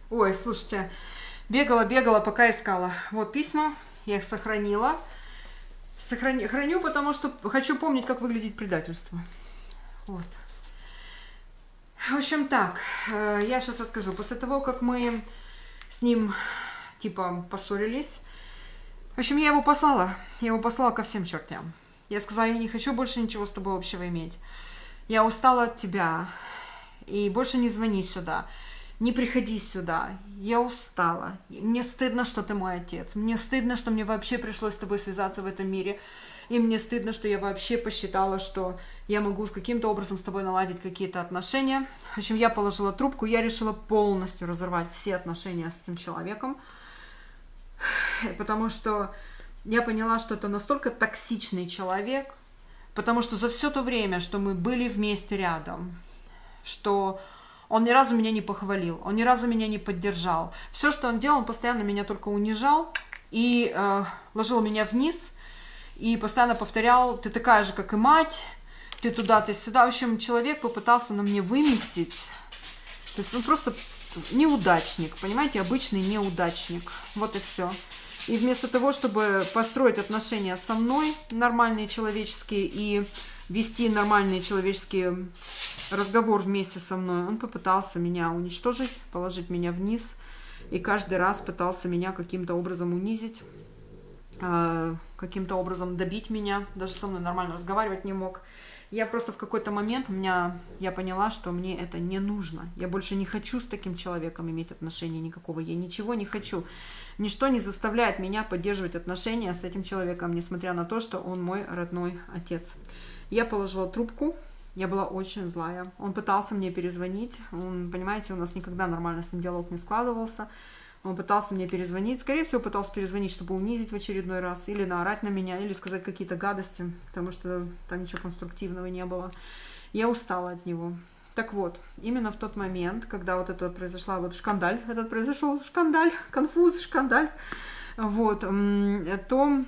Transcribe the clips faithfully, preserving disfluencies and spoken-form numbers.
Ой, слушайте, бегала, бегала, пока искала. Вот письма, я их сохранила. Сохрани, храню, потому что хочу помнить, как выглядит предательство. Вот. В общем, так, э, я сейчас расскажу. После того, как мы с ним, типа, поссорились, в общем, я его послала. Я его послала ко всем чертям. Я сказала, я не хочу больше ничего с тобой общего иметь. Я устала от тебя. И больше не звони сюда. Не приходи сюда. Я устала. Мне стыдно, что ты мой отец. Мне стыдно, что мне вообще пришлось с тобой связаться в этом мире. И мне стыдно, что я вообще посчитала, что я могу каким-то образом с тобой наладить какие-то отношения. В общем, я положила трубку, я решила полностью разорвать все отношения с этим человеком. Потому что я поняла, что это настолько токсичный человек, потому что за все то время, что мы были вместе рядом, что он ни разу меня не похвалил, он ни разу меня не поддержал. Все, что он делал, он постоянно меня только унижал и э, ложил меня вниз, и постоянно повторял: ты такая же, как и мать, ты туда, ты сюда. В общем, человек попытался на мне выместить. То есть он просто неудачник, понимаете, обычный неудачник. Вот и все. И вместо того, чтобы построить отношения со мной, нормальные человеческие, и вести нормальный человеческий разговор вместе со мной, он попытался меня уничтожить, положить меня вниз, и каждый раз пытался меня каким-то образом унизить, каким-то образом добить меня, даже со мной нормально разговаривать не мог. Я просто в какой-то момент, у меня, я поняла, что мне это не нужно. Я больше не хочу с таким человеком иметь отношения никакого. Я ничего не хочу. Ничто не заставляет меня поддерживать отношения с этим человеком, несмотря на то, что он мой родной отец. Я положила трубку. Я была очень злая. Он пытался мне перезвонить. Он, понимаете, у нас никогда нормально с ним диалог не складывался. Он пытался мне перезвонить. Скорее всего, пытался перезвонить, чтобы унизить в очередной раз. Или наорать на меня, или сказать какие-то гадости. Потому что там ничего конструктивного не было. Я устала от него. Так вот, именно в тот момент, когда вот это произошла, вот шкандаль, этот произошел шкандаль, конфуз, шкандаль, вот, то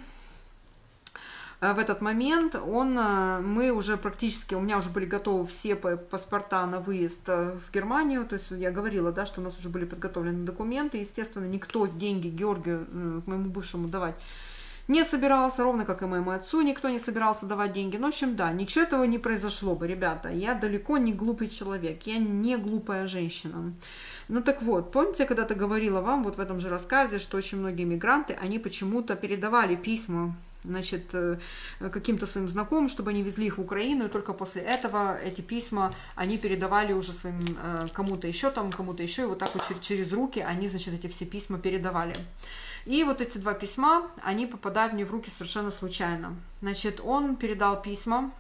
в этот момент он, мы уже практически, у меня уже были готовы все паспорта на выезд в Германию, то есть я говорила, да, что у нас уже были подготовлены документы, естественно, никто деньги Георгию, моему бывшему, давать не собирался, ровно как и моему отцу никто не собирался давать деньги. Ну, в общем, да, ничего этого не произошло бы, ребята. Я далеко не глупый человек, я не глупая женщина. Ну, так вот, помните, я когда-то говорила вам вот в этом же рассказе, что очень многие мигранты, они почему-то передавали письма, значит, каким-то своим знакомым, чтобы они везли их в Украину, и только после этого эти письма они передавали уже своим кому-то еще там, кому-то еще, и вот так вот через руки они, значит, эти все письма передавали. И вот эти два письма, они попадают мне в руки совершенно случайно. Значит, он передал письма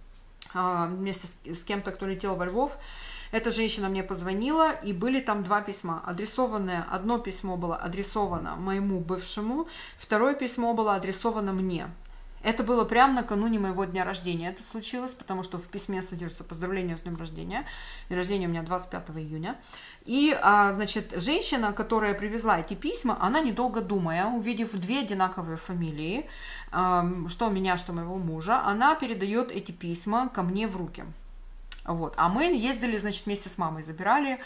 вместе с кем-то, кто летел во Львов. Эта женщина мне позвонила, и были там два письма, адресованные. Одно письмо было адресовано моему бывшему, второе письмо было адресовано мне. Это было прямо накануне моего дня рождения. Это случилось, потому что в письме содержится поздравление с днем рождения. День рождения у меня двадцать пятого июня. И, значит, женщина, которая привезла эти письма, она, недолго думая, увидев две одинаковые фамилии, что меня, что моего мужа, она передает эти письма ко мне в руки. Вот. А мы ездили, значит, вместе с мамой, забирали.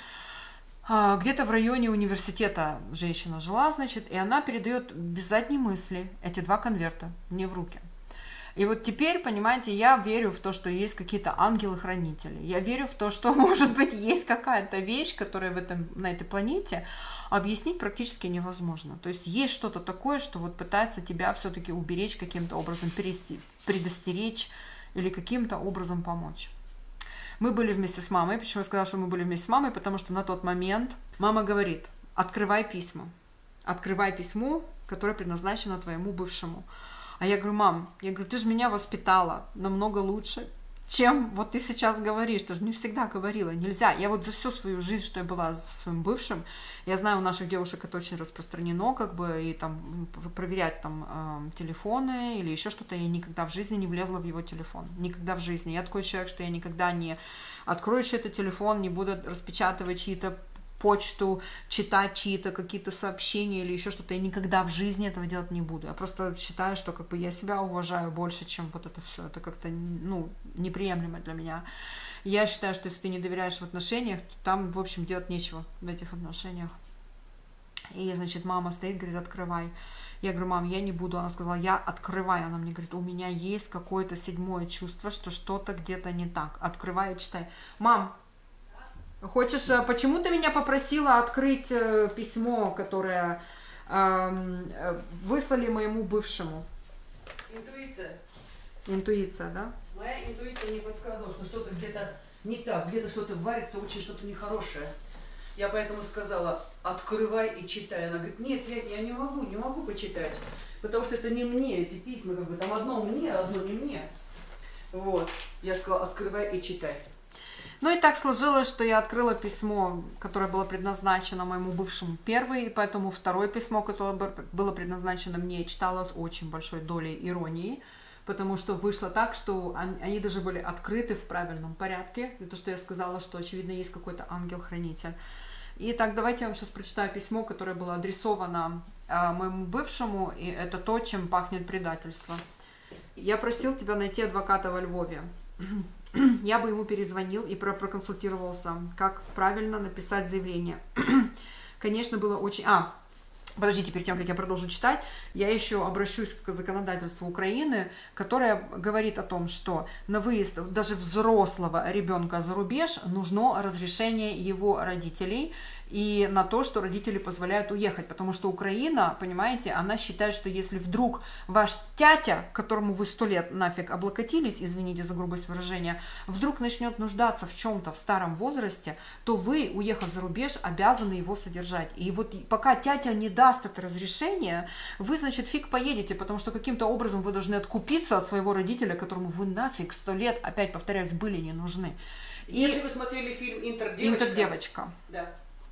Где-то в районе университета женщина жила, значит, и она передает без задней мысли эти два конверта мне в руки. И вот теперь, понимаете, я верю в то, что есть какие-то ангелы-хранители. Я верю в то, что, может быть, есть какая-то вещь, которая в этом, на этой планете объяснить практически невозможно. То есть есть что-то такое, что вот пытается тебя все-таки уберечь каким-то образом, предостеречь или каким-то образом помочь. Мы были вместе с мамой. Почему я сказала, что мы были вместе с мамой? Потому что на тот момент мама говорит: открывай письма. Открывай письмо, которое предназначено твоему бывшему. А я говорю: мам, я говорю, ты же меня воспитала намного лучше, чем вот ты сейчас говоришь. Ты же не всегда говорила, нельзя. Я вот за всю свою жизнь, что я была со своим бывшим, я знаю, у наших девушек это очень распространено, как бы, и там проверять там э, телефоны или еще что-то. Я никогда в жизни не влезла в его телефон. Никогда в жизни. Я такой человек, что я никогда не открою чей-то телефон, не буду распечатывать чьи-то почту, читать чьи-то какие-то сообщения или еще что-то. Я никогда в жизни этого делать не буду. Я просто считаю, что как бы я себя уважаю больше, чем вот это все. Это как-то, ну, неприемлемо для меня. Я считаю, что если ты не доверяешь в отношениях, то там, в общем, делать нечего в этих отношениях. И, значит, мама стоит, говорит, открывай. Я говорю, мам, я не буду. Она сказала, я открываю. Она мне говорит, у меня есть какое-то седьмое чувство, что что-то где-то не так. Открывай и читай. Мам, хочешь, почему ты меня попросила открыть письмо, которое э, выслали моему бывшему? Интуиция. Интуиция, да? Моя интуиция мне подсказывала, что что-то где-то не так, где-то что-то варится, очень что-то нехорошее. Я поэтому сказала, открывай и читай. Она говорит, нет, я, я не могу, не могу почитать, потому что это не мне, эти письма, как бы там одно мне, а одно не мне. Вот. Я сказала, открывай и читай. Ну и так сложилось, что я открыла письмо, которое было предназначено моему бывшему первой, и поэтому второе письмо, которое было предназначено мне, читала с очень большой долей иронии, потому что вышло так, что они, они даже были открыты в правильном порядке. И то, что я сказала, что, очевидно, есть какой-то ангел-хранитель. Итак, давайте я вам сейчас прочитаю письмо, которое было адресовано э, моему бывшему, и это то, чем пахнет предательство. Я просил тебя найти адвоката во Львове. Я бы ему перезвонил и проконсультировался, как правильно написать заявление. Конечно, было очень... А, подождите, перед тем, как я продолжу читать, я еще обращусь к законодательству Украины, которое говорит о том, что на выезд даже взрослого ребенка за рубеж нужно разрешение его родителей и на то, что родители позволяют уехать, потому что Украина, понимаете, она считает, что если вдруг ваш тятя, которому вы сто лет нафиг облокотились, извините за грубость выражения, вдруг начнет нуждаться в чем-то в старом возрасте, то вы, уехав за рубеж, обязаны его содержать. И вот пока тятя не даст это разрешение, вы, значит, фиг поедете, потому что каким-то образом вы должны откупиться от своего родителя, которому вы нафиг сто лет, опять повторяюсь, были не нужны. И... Если вы смотрели фильм «Интердевочка», Интердевочка. Да.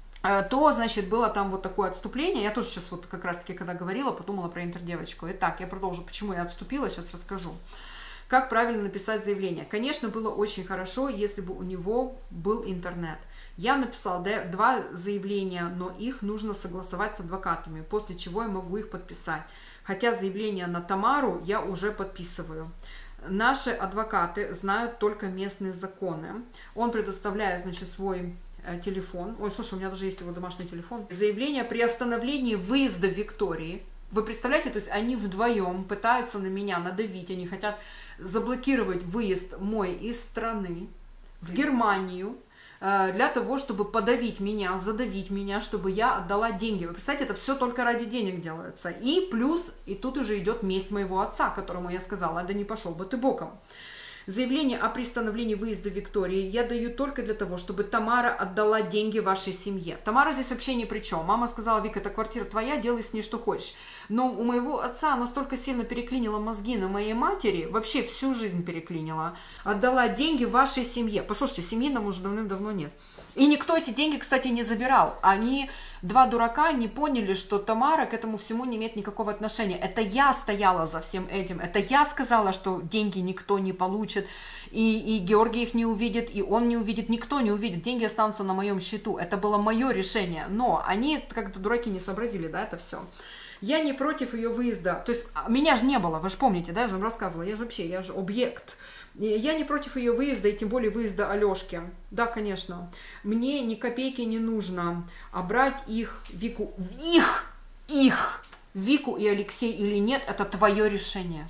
То, значит, было там вот такое отступление. Я тоже сейчас вот как раз-таки, когда говорила, подумала про интердевочку. Итак, я продолжу, почему я отступила, сейчас расскажу. Как правильно написать заявление? Конечно, было очень хорошо, если бы у него был интернет. Я написала два заявления, но их нужно согласовать с адвокатами, после чего я могу их подписать. Хотя заявление на Тамару я уже подписываю. Наши адвокаты знают только местные законы. Он предоставляет, значит, свой телефон. Ой, слушай, у меня даже есть его домашний телефон. Заявление при остановлении выезда в Виктории. Вы представляете, то есть они вдвоем пытаются на меня надавить, они хотят заблокировать выезд мой из страны в Германию, для того, чтобы подавить меня, задавить меня, чтобы я отдала деньги. Вы представляете, это все только ради денег делается. И плюс, и тут уже идет месть моего отца, которому я сказала, да не пошел бы ты боком. Заявление о приостановлении выезда Виктории я даю только для того, чтобы Тамара отдала деньги вашей семье. Тамара здесь вообще ни при чем. Мама сказала, Вика, эта квартира твоя, делай с ней что хочешь. Но у моего отца настолько сильно переклинила мозги на моей матери, вообще всю жизнь переклинила. Отдала деньги вашей семье. Послушайте, семьи нам уже давным-давно нет. И никто эти деньги, кстати, не забирал. Они, два дурака, не поняли, что Тамара к этому всему не имеет никакого отношения. Это я стояла за всем этим. Это я сказала, что деньги никто не получит. И, и Георгий их не увидит, и он не увидит, никто не увидит. Деньги останутся на моем счету. Это было мое решение. Но они как-то дураки не сообразили, да, это все. Я не против ее выезда. То есть меня же не было, вы же помните, да, я же вам рассказывала. Я же вообще, я же объект. Я не против ее выезда, и тем более выезда Алешки. Да, конечно. Мне ни копейки не нужно. А брать их, Вику, их, их, Вику и Алексей или нет, это твое решение.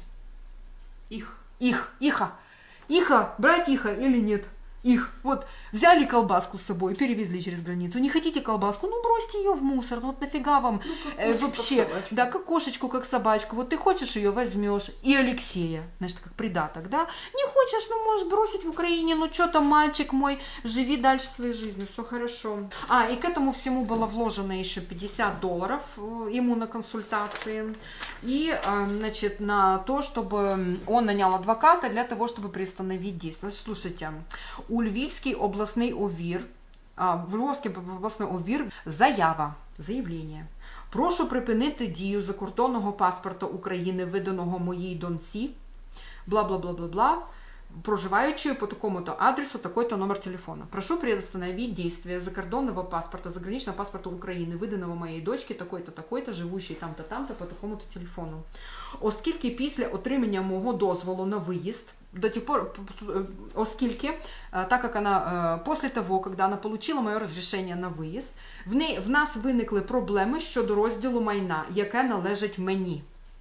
Их. Их, иха. Иха, брать иха или нет. Их. Вот, взяли колбаску с собой, перевезли через границу. Не хотите колбаску? Ну, бросьте ее в мусор. Ну, вот нафига вам ну, э, вообще. Как да, как кошечку, как собачку. Вот ты хочешь ее, возьмешь. И Алексея, значит, как придаток, да? Не хочешь, ну, можешь бросить в Украине. Ну, что там, мальчик мой, живи дальше своей жизнью, все хорошо. А, и к этому всему было вложено еще пятьдесят долларов ему на консультации. И, значит, на то, чтобы он нанял адвоката для того, чтобы приостановить действие. Слушайте, у Львівський обласний ОВІР, а, в Львовський обласний ОВІР заява, заявлення. Прошу припинити дію закордонного паспорта України, виданого моїй доньці, бла-бла-бла-бла-бла, проживаючи по такому-то адресу, такой-то номер телефона. Прошу приостановить действие закордонного паспорта, заграничного паспорта Украины, выданного моей дочке, такой-то, такой-то, живущей там-то, там-то, по такому-то телефону. Оскільки після отримання мого дозволу на выезд, до тех пор, оскільки, так как она, после того, когда она получила моє розрішення на виїзд, в, неї, в нас виникли проблеми щодо розділу майна, яке належить мені.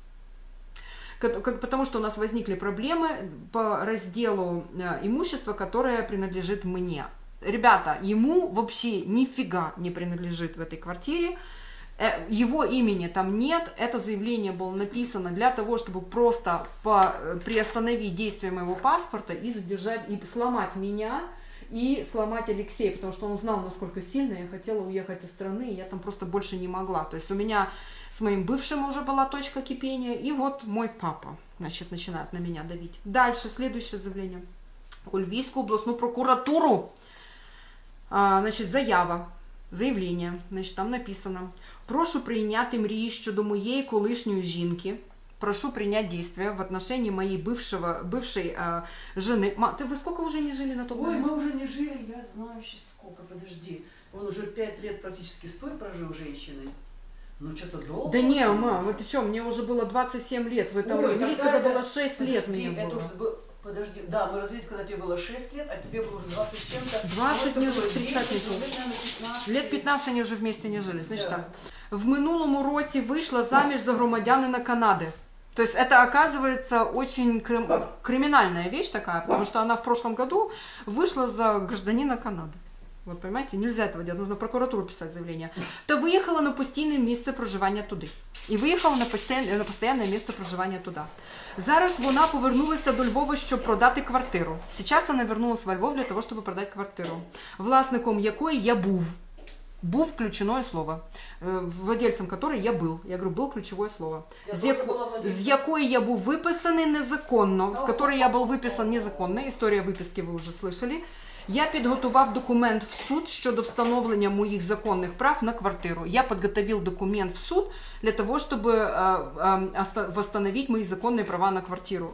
Потому что у нас возникли проблемы по разделу имущества, которое принадлежит мне. Ребята, ему вообще нифига не принадлежит в этой квартире. Его имени там нет. Это заявление было написано для того, чтобы просто приостановить действие моего паспорта и задержать, и сломать меня, и сломать Алексея, потому что он знал, насколько сильно я хотела уехать из страны, и я там просто больше не могла. То есть у меня с моим бывшим уже была точка кипения, и вот мой папа, значит, начинает на меня давить. Дальше, следующее заявление. У Львівську областную прокуратуру, значит, заява, заявление, значит, там написано: прошу прийняти мрії щодо моєї колишньої жінки. Прошу принять действия в отношении моей бывшего, бывшей э, жены. Ма, ты, вы сколько уже не жили на том Ой, момент? мы уже не жили, я знаю сейчас сколько, подожди. Он уже пять лет практически с той прожил женщиной. Ну, что-то долго. Да не, мам, это что, мне уже было двадцать семь лет. Вы там Ой, развелись, когда было шесть лет мне это было. уже было. Подожди, да, мы развелись, когда тебе было шесть лет, а тебе было уже двадцать с чем-то. двадцать, мне уже тридцать не было. Лет пятнадцать они уже вместе не жили. Значит да. Так, в минулому році вийшла заміж за громадянина Канады. То есть это, оказывается, очень крим... криминальная вещь такая, потому что она в прошлом году вышла за гражданина Канады. Вот, понимаете, нельзя этого делать, нужно в прокуратуру писать заявление. То виїхала на постійне місце проживання туди. І виїхала на постійне, на постійне місце проживання туди. Зараз вона повернулася до Львова, щоб продати квартиру. Зараз вона вернулася во Львов для того, щоб продати квартиру, власником якої я був. Був ключевое слово, владельцем которой я был. Я говорю, был ключевое слово. З, яко... з якої я був виписаний незаконно, з якої я був виписан незаконно, історія виписки ви вже слышали. Я підготував документ в суд щодо встановлення моїх законних прав на квартиру. Я підготовив документ в суд для того, щоб восстановить мої законні права на квартиру.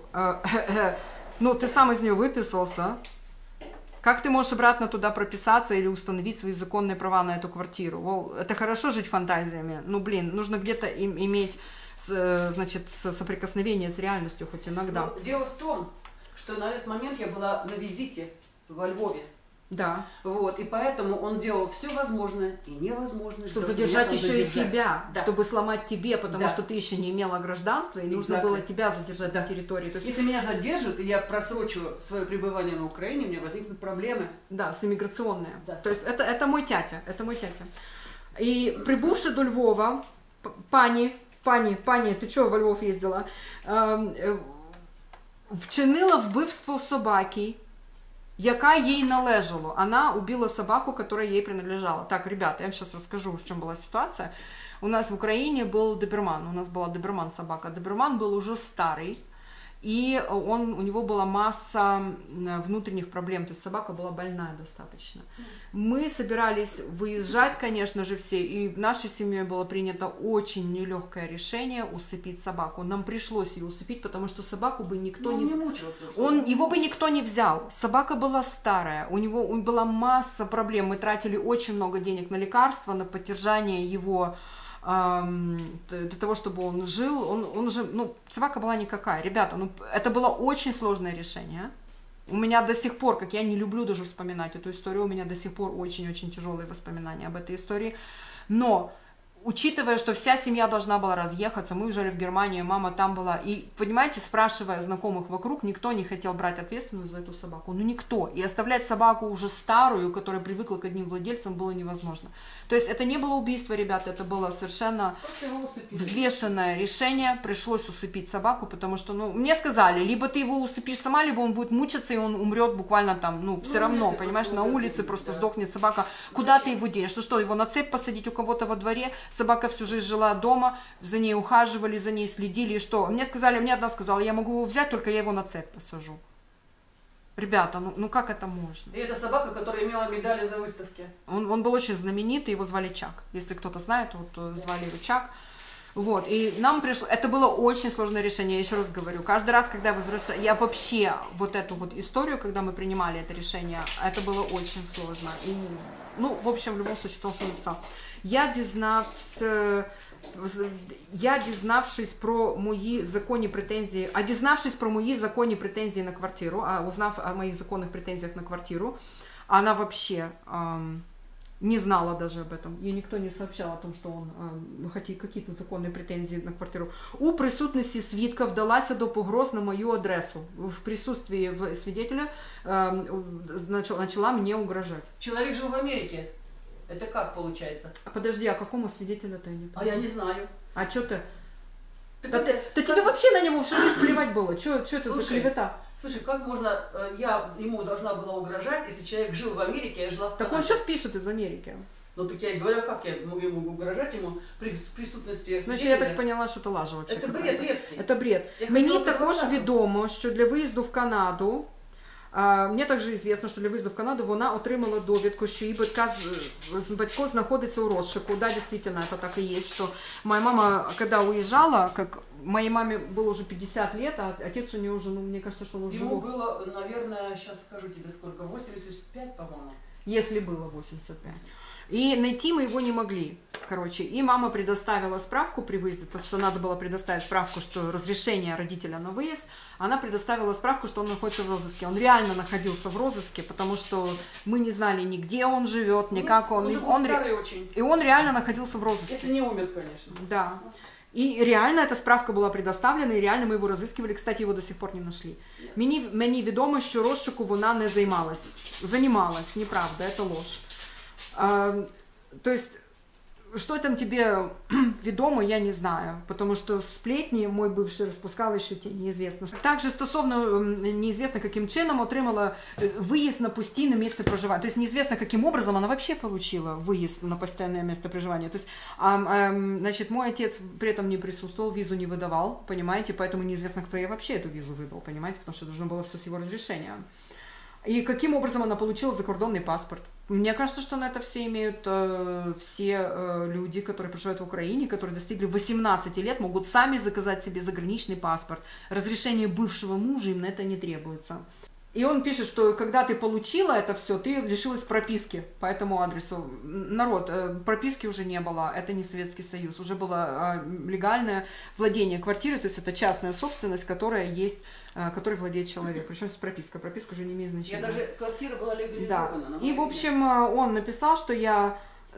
Ну, ты сам из нее выписался. Как ты можешь обратно туда прописаться или установить свои законные права на эту квартиру? Well, это хорошо жить фантазиями. Ну, блин, нужно где-то им, иметь, значит, соприкосновение с реальностью хоть иногда. Но дело в том, что на этот момент я была на визите во Львове. Да. Вот, и поэтому он делал все возможное и невозможное. Чтобы задержать еще задержать. и тебя, да. Чтобы сломать тебе, потому да. что ты еще не имела гражданства, и нужно Exactly. было тебя задержать да. на территории. То есть... Если меня задержат, и я просрочу свое пребывание на Украине, у меня возникнут проблемы. Да, с иммиграционные. Да. То есть это, это мой тятя, это мой тятя. И прибывши до Львова, пани, пани, пани, ты что во Львов ездила, вчинила вбивство собаки, яка ей належало. Она убила собаку, которая ей принадлежала. Так, ребята, я вам сейчас расскажу, в чем была ситуация. У нас в Украине был доберман, у нас была доберман собака. Доберман был уже старый, и он, у него была масса внутренних проблем, то есть собака была больная достаточно. Мы собирались выезжать, конечно же, все, и в нашей семье было принято очень нелегкое решение усыпить собаку. Нам пришлось ее усыпить, потому что собаку бы никто ну, не... не мучился, он, его бы никто не взял. Собака была старая, у него была масса проблем. Мы тратили очень много денег на лекарства, на поддержание его... для того, чтобы он жил, он, он же, ну, собака была никакая. Ребята, ну, это было очень сложное решение. У меня до сих пор, как я не люблю даже вспоминать эту историю, у меня до сих пор очень-очень тяжелые воспоминания об этой истории. Но, учитывая, что вся семья должна была разъехаться, мы уезжали в Германию, мама там была, и, понимаете, спрашивая знакомых вокруг, никто не хотел брать ответственность за эту собаку, ну никто, и оставлять собаку уже старую, которая привыкла к одним владельцам, было невозможно. То есть это не было убийство, ребята, это было совершенно взвешенное решение, пришлось усыпить собаку, потому что, ну, мне сказали, либо ты его усыпишь сама, либо он будет мучиться, и он умрет буквально там, ну, все ну, равно, понимаешь, на улице просто да. сдохнет собака, куда ты его денешь, ну что, его на цепь посадить у кого-то во дворе? Собака всю жизнь жила дома, за ней ухаживали, за ней следили, и что? Мне сказали, мне одна сказала, я могу его взять, только я его на цепь посажу. Ребята, ну, ну как это можно? И это собака, которая имела медали за выставки. Он, он был очень знаменитый, его звали Чак. Если кто-то знает, вот звали его Чак. Вот, и нам пришло, это было очень сложное решение, я еще раз говорю, каждый раз, когда я возвращаюсь, я вообще вот эту вот историю, когда мы принимали это решение, это было очень сложно, и, ну, в общем, в любом случае, то, что он написал, я дізнався, я дізнавшись про мої законні претензії, а дізнавшись про мої законні претензії на квартиру, а узнав о моих законных претензиях на квартиру, она вообще... Эм, не знала даже об этом. Ей никто не сообщал о том, что он э, хотел какие-то законные претензии на квартиру. У присутності свідка вдалася до погроз на мою адресу. В присутствии свидетеля э, начала, начала мне угрожать. Человек жил в Америке. Это как получается? Подожди, а какому свидетелю-то я не понимаю? А я не знаю. А что ты? Так да это, ты, как... да тебе вообще на него всю жизнь плевать было. Что это Слушай, за клевета? Слушай, как можно, я ему должна была угрожать, если человек жил в Америке, я жила в Канаде? Так он сейчас пишет из Америки. Ну так я и говорю, как я могу ему угрожать ему при присутності свидетеля? Значить, я так поняла, що це лажа вообще. Це бред, редкий. Це бред. Я Мені також відомо, що для виїзду в Канаду, а, мені також відомо, що для виїзду в Канаду вона отримала довідку, що її батька, батько знаходиться у розшуку. Да, действительно, это так и есть, что моя мама, когда уезжала, как моей маме было уже пятьдесят лет, а отец у нее уже, ну, мне кажется, что он уже... Ему было, наверное, сейчас скажу тебе сколько, восемьдесят пять, по-моему. Если было восемьдесят пять. И найти мы его не могли, короче. И мама предоставила справку при выезде, потому что надо было предоставить справку, что разрешение родителя на выезд. Она предоставила справку, что он находится в розыске. Он реально находился в розыске, потому что мы не знали ни где он живет, ни как он. Он, он старый очень. И он реально находился в розыске. Если не умер, конечно. Да. И реально эта справка была предоставлена, и реально мы его разыскивали. Кстати, его до сих пор не нашли. Мені, мені відомо, що розшуку вона не займалась. Занималась, неправда, это ложь. А, то есть, что там тебе ведомо, я не знаю, потому что сплетни мой бывший распускал еще те, неизвестно. Также стосовно неизвестно каким чином отримала выезд на постійне место проживания. То есть неизвестно каким образом она вообще получила выезд на постоянное место проживания. То есть, а, а, значит, мой отец при этом не присутствовал, визу не выдавал, понимаете, поэтому неизвестно, кто ей вообще эту визу выдал, понимаете, потому что должно было все с его разрешения. И каким образом она получила закордонный паспорт? Мне кажется, что на это все имеют э, все э, люди, которые проживают в Украине, которые достигли восемнадцати лет, могут сами заказать себе заграничный паспорт. Разрешение бывшего мужа им на это не требуется. И он пишет, что когда ты получила это все, ты лишилась прописки по этому адресу. Народ, прописки уже не было, это не Советский Союз, уже было легальное владение квартиры, то есть это частная собственность, которая есть, которой владеет человек. Причем с пропиской, прописка уже не имеет значения. Я даже, квартира была легализована. Да. И в общем он написал, что я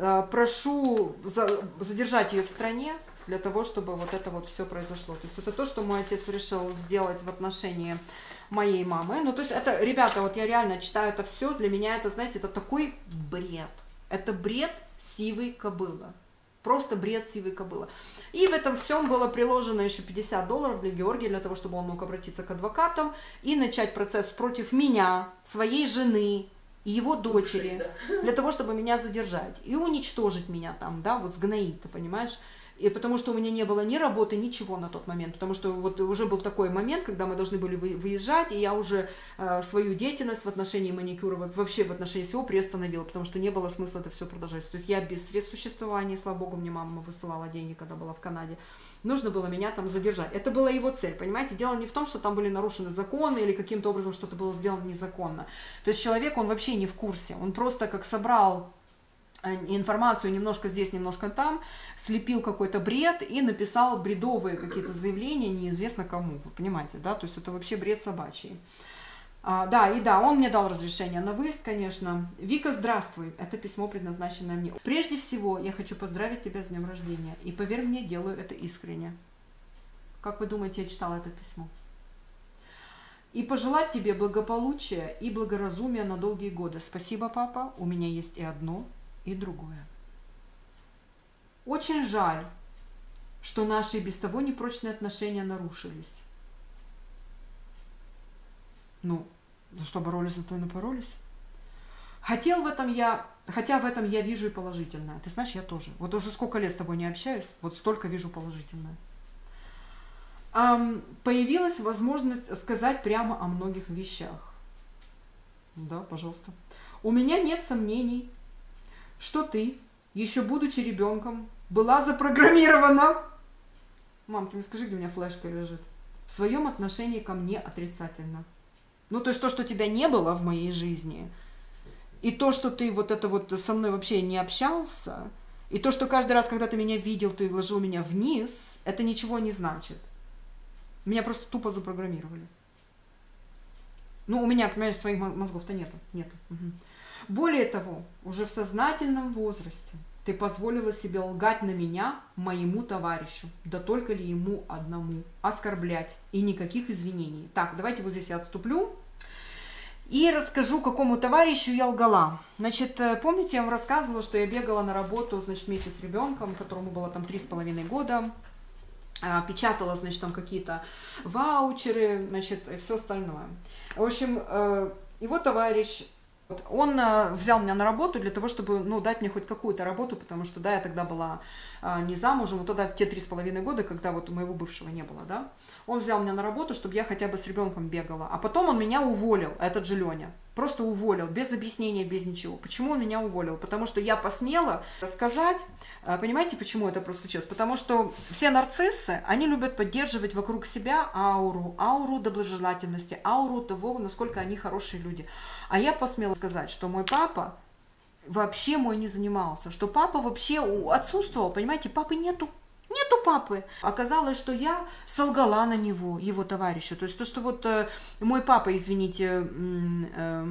прошу задержать ее в стране, для того, чтобы вот это вот все произошло. То есть это то, что мой отец решил сделать в отношении моей мамы. Ну, то есть это, ребята, вот я реально читаю это все, для меня это, знаете, это такой бред. Это бред сивой кобылы. Просто бред сивой кобылы. И в этом всем было приложено еще пятьдесят долларов для Георгия, для того, чтобы он мог обратиться к адвокатам и начать процесс против меня, своей жены и его дочери, для того, чтобы меня задержать и уничтожить меня там, да, вот сгноить, ты понимаешь? И потому что у меня не было ни работы, ничего на тот момент, потому что вот уже был такой момент, когда мы должны были выезжать, и я уже э, свою деятельность в отношении маникюра, вообще в отношении всего приостановила, потому что не было смысла это все продолжать. То есть я без средств существования, слава богу, мне мама высылала деньги, когда была в Канаде, нужно было меня там задержать. Это была его цель, понимаете? Дело не в том, что там были нарушены законы или каким-то образом что-то было сделано незаконно. То есть человек, он вообще не в курсе, он просто как собрал информацию немножко здесь, немножко там, слепил какой-то бред и написал бредовые какие-то заявления неизвестно кому, вы понимаете, да, то есть это вообще бред собачий. А, да, и да, он мне дал разрешение на выезд, конечно. Вика, здравствуй, это письмо, предназначенное мне. Прежде всего, я хочу поздравить тебя с днем рождения, и поверь мне, делаю это искренне. Как вы думаете, я читала это письмо? И пожелать тебе благополучия и благоразумия на долгие годы. Спасибо, папа, у меня есть и одно, и другое. Очень жаль, что наши и без того непрочные отношения нарушились. Ну, за что боролись, за то и напоролись. Хотел в этом я, хотя в этом я вижу и положительное. Ты знаешь, я тоже. Вот уже сколько лет с тобой не общаюсь, вот столько вижу положительное. Um, появилась возможность сказать прямо о многих вещах. Да, пожалуйста. У меня нет сомнений, что ты, еще будучи ребенком, была запрограммирована Мам, ты мне скажи, где у меня флешка лежит. В своем отношении ко мне отрицательно. Ну, то есть то, что тебя не было в моей жизни, и то, что ты вот это вот со мной вообще не общался, и то, что каждый раз, когда ты меня видел, ты вложил меня вниз, это ничего не значит. Меня просто тупо запрограммировали. Ну, у меня, понимаешь, своих мозгов-то нету. нету. Угу. Более того, уже в сознательном возрасте ты позволила себе лгать на меня, моему товарищу, да только ли ему одному, оскорблять, и никаких извинений. Так, давайте вот здесь я отступлю и расскажу, какому товарищу я лгала. Значит, помните, я вам рассказывала, что я бегала на работу, значит, вместе с ребенком, которому было там три с половиной года, печатала, значит, там какие-то ваучеры, значит, и все остальное. В общем, его товарищ, он взял меня на работу для того, чтобы, ну, дать мне хоть какую-то работу, потому что, да, я тогда была не замужем, вот тогда те три с половиной года, когда вот моего бывшего не было, да, он взял меня на работу, чтобы я хотя бы с ребенком бегала, а потом он меня уволил, этот же Леня, просто уволил, без объяснения, без ничего. Почему он меня уволил? Потому что я посмела рассказать, понимаете, почему это просто случилось? Потому что все нарциссы, они любят поддерживать вокруг себя ауру, ауру доброжелательности, ауру того, насколько они хорошие люди. А я посмела сказать, что мой папа вообще мой не занимался, что папа вообще отсутствовал, понимаете, папы нету. Нету папы. Оказалось, что я солгала на него, его товарищу. То есть то, что вот э, мой папа, извините, э, э,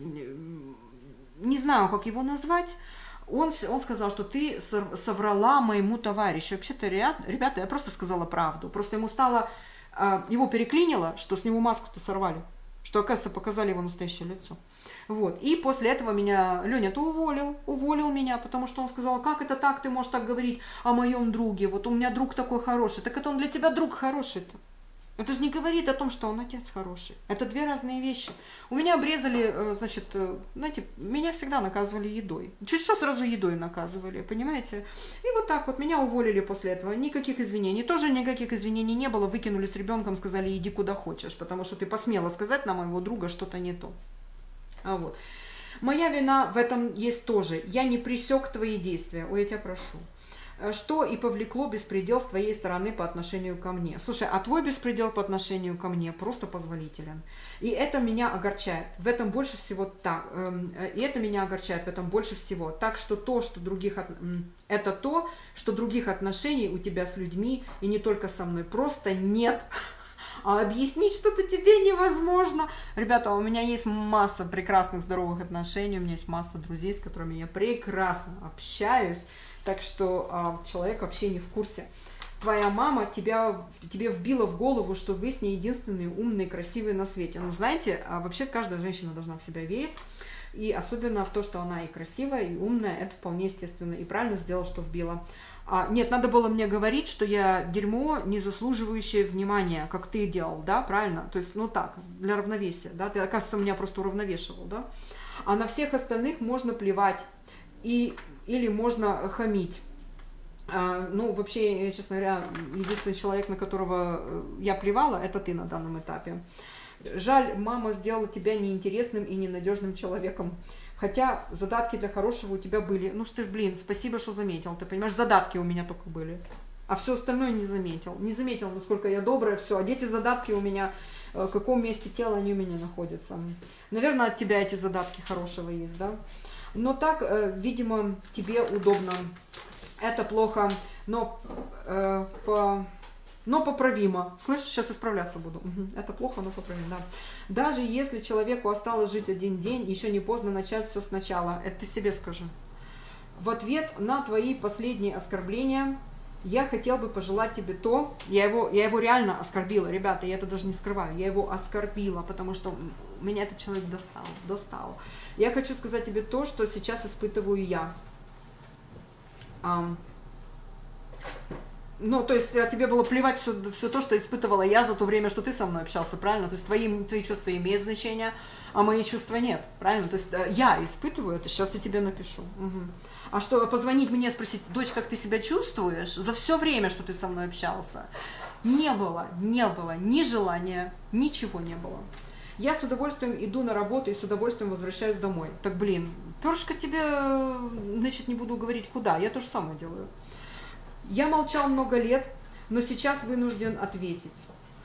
не знаю, как его назвать, он, он сказал, что ты соврала моему товарищу. Вообще-то, ребята, я просто сказала правду. Просто ему стало, э, его переклинило, что с него маску-то сорвали. Что, оказывается, показали его настоящее лицо. Вот. И после этого меня Леня-то уволил, уволил меня, потому что он сказал, как это так, ты можешь так говорить о моем друге, вот у меня друг такой хороший. Так это он для тебя друг хороший-то. Это же не говорит о том, что он отец хороший. Это две разные вещи. У меня обрезали, значит, знаете, меня всегда наказывали едой. Чуть что сразу едой наказывали, понимаете? И вот так вот меня уволили после этого. Никаких извинений. Тоже никаких извинений не было. Выкинули с ребенком, сказали, иди куда хочешь, потому что ты посмела сказать на моего друга что-то не то. А вот. Моя вина в этом есть тоже. Я не пресек твои действия. Ой, я тебя прошу. Что и повлекло беспредел с твоей стороны по отношению ко мне. Слушай, а твой беспредел по отношению ко мне просто позволителен. И это меня огорчает. В этом больше всего так. И это меня огорчает в этом больше всего. Так что то, что других... Это то, что других отношений у тебя с людьми, и не только со мной, просто нет. А объяснить что-то тебе невозможно. Ребята, у меня есть масса прекрасных, здоровых отношений, у меня есть масса друзей, с которыми я прекрасно общаюсь. Так что а, человек вообще не в курсе. Твоя мама тебя, тебе вбила в голову, что вы с ней единственные умные, красивые на свете. Ну, знаете, а вообще каждая женщина должна в себя верить. И особенно в то, что она и красивая, и умная, это вполне естественно. И правильно сделала, что вбила. А, нет, надо было мне говорить, что я дерьмо, не заслуживающее внимания, как ты делал, да, правильно? То есть, ну так, для равновесия, да, ты, оказывается, меня просто уравновешивал, да. А на всех остальных можно плевать, и, или можно хамить. А, ну, вообще, честно говоря, единственный человек, на которого я плевала, это ты на данном этапе. Жаль, мама сделала тебя неинтересным и ненадежным человеком. Хотя задатки для хорошего у тебя были. Ну что ж, блин, спасибо, что заметил. Ты понимаешь, задатки у меня только были. А все остальное не заметил. Не заметил, насколько я добрая, все. А дети задатки у меня, в каком месте тела они у меня находятся. Наверное, от тебя эти задатки хорошего есть, да? Но так, видимо, тебе удобно. Это плохо, но э, по... Но поправимо. Слышь, сейчас исправляться буду. Угу. Это плохо, но поправимо, да. Даже если человеку осталось жить один день, еще не поздно начать все сначала. Это ты себе скажи. В ответ на твои последние оскорбления я хотел бы пожелать тебе то... Я его, я его реально оскорбила, ребята, я это даже не скрываю. Я его оскорбила, потому что меня этот человек достал. достал. Я хочу сказать тебе то, что сейчас испытываю я. Um, Ну, то есть тебе было плевать все, все то, что испытывала я за то время, что ты со мной общался, правильно? То есть твои, твои чувства имеют значение, а мои чувства нет, правильно? То есть я испытываю это, сейчас я тебе напишу. Угу. А что, позвонить мне, спросить, дочь, как ты себя чувствуешь за все время, что ты со мной общался? Не было, не было ни желания, ничего не было. Я с удовольствием иду на работу и с удовольствием возвращаюсь домой. Так, блин, перышко тебе, значит, не буду говорить куда, я то же самое делаю. Я молчал много лет, но сейчас вынужден ответить.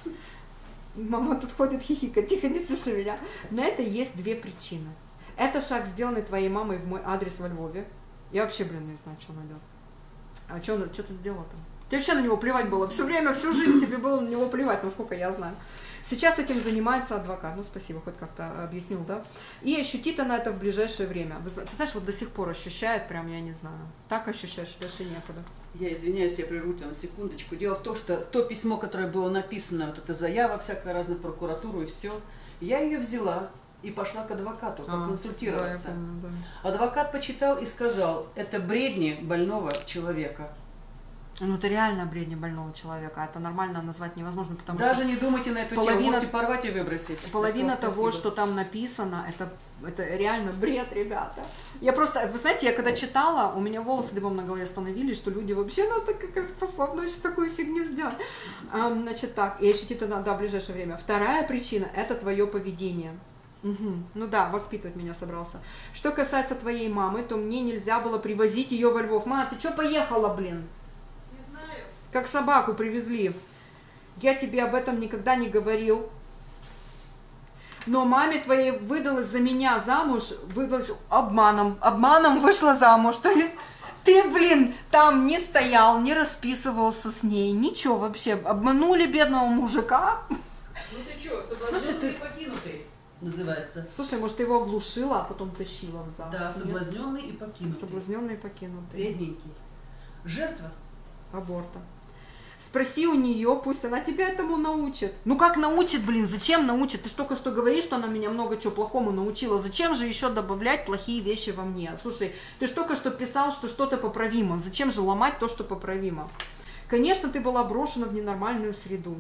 Мама тут ходит хихикать, тихо, не слушай меня. На это есть две причины. Это шаг, сделанный твоей мамой в мой адрес во Львове. Я вообще, блин, не знаю, что она делает. А что, что ты сделала там? Тебе вообще на него плевать было. Все время, всю жизнь тебе было на него плевать, насколько я знаю. Сейчас этим занимается адвокат. Ну, спасибо, хоть как-то объяснил, да? И ощутит она это в ближайшее время. Ты знаешь, вот до сих пор ощущает, прям, я не знаю. Так ощущаешь, дальше некуда. Я извиняюсь, я прерву тебя на секундочку. Дело в том, что то письмо, которое было написано, вот эта заява всякая разная в прокуратуру и все, я ее взяла и пошла к адвокату поконсультироваться. А, да, я помню, да. Адвокат почитал и сказал, это бредни больного человека. Ну, это реально бредни больного человека. Это нормально назвать невозможно, потому Даже что... не думайте на эту половина, тему, можете порвать и выбросить. Половина того, что там написано, это, это реально бред, ребята. Я просто, вы знаете, я когда читала, у меня волосы дыбом на голове становились, что люди вообще на это как способны вообще такую фигню сделать. А, значит так, и ощутить это, да, в ближайшее время. Вторая причина – это твое поведение. Угу. Ну да, воспитывать меня собрался. Что касается твоей мамы, то мне нельзя было привозить ее во Львов. Ма, ты что поехала, блин? Как собаку привезли. Я тебе об этом никогда не говорил. Но маме твоей выдалась за меня замуж, выдалась обманом. Обманом вышла замуж. То есть ты, блин, там не стоял, не расписывался с ней. Ничего вообще. Обманули бедного мужика. Ну ты что, соблазненный и покинутый называется. Слушай, может, ты его оглушила, а потом тащила в зал? Да, соблазненный и покинутый. Соблазненный и покинутый. Бедненький. Жертва аборта. Спроси у нее, пусть она тебя этому научит. Ну как научит, блин, зачем научит? Ты ж только что говоришь, что она меня много чего плохому научила. Зачем же еще добавлять плохие вещи во мне? Слушай, ты ж только что писал, что что-то поправимо. Зачем же ломать то, что поправимо? Конечно, ты была брошена в ненормальную среду.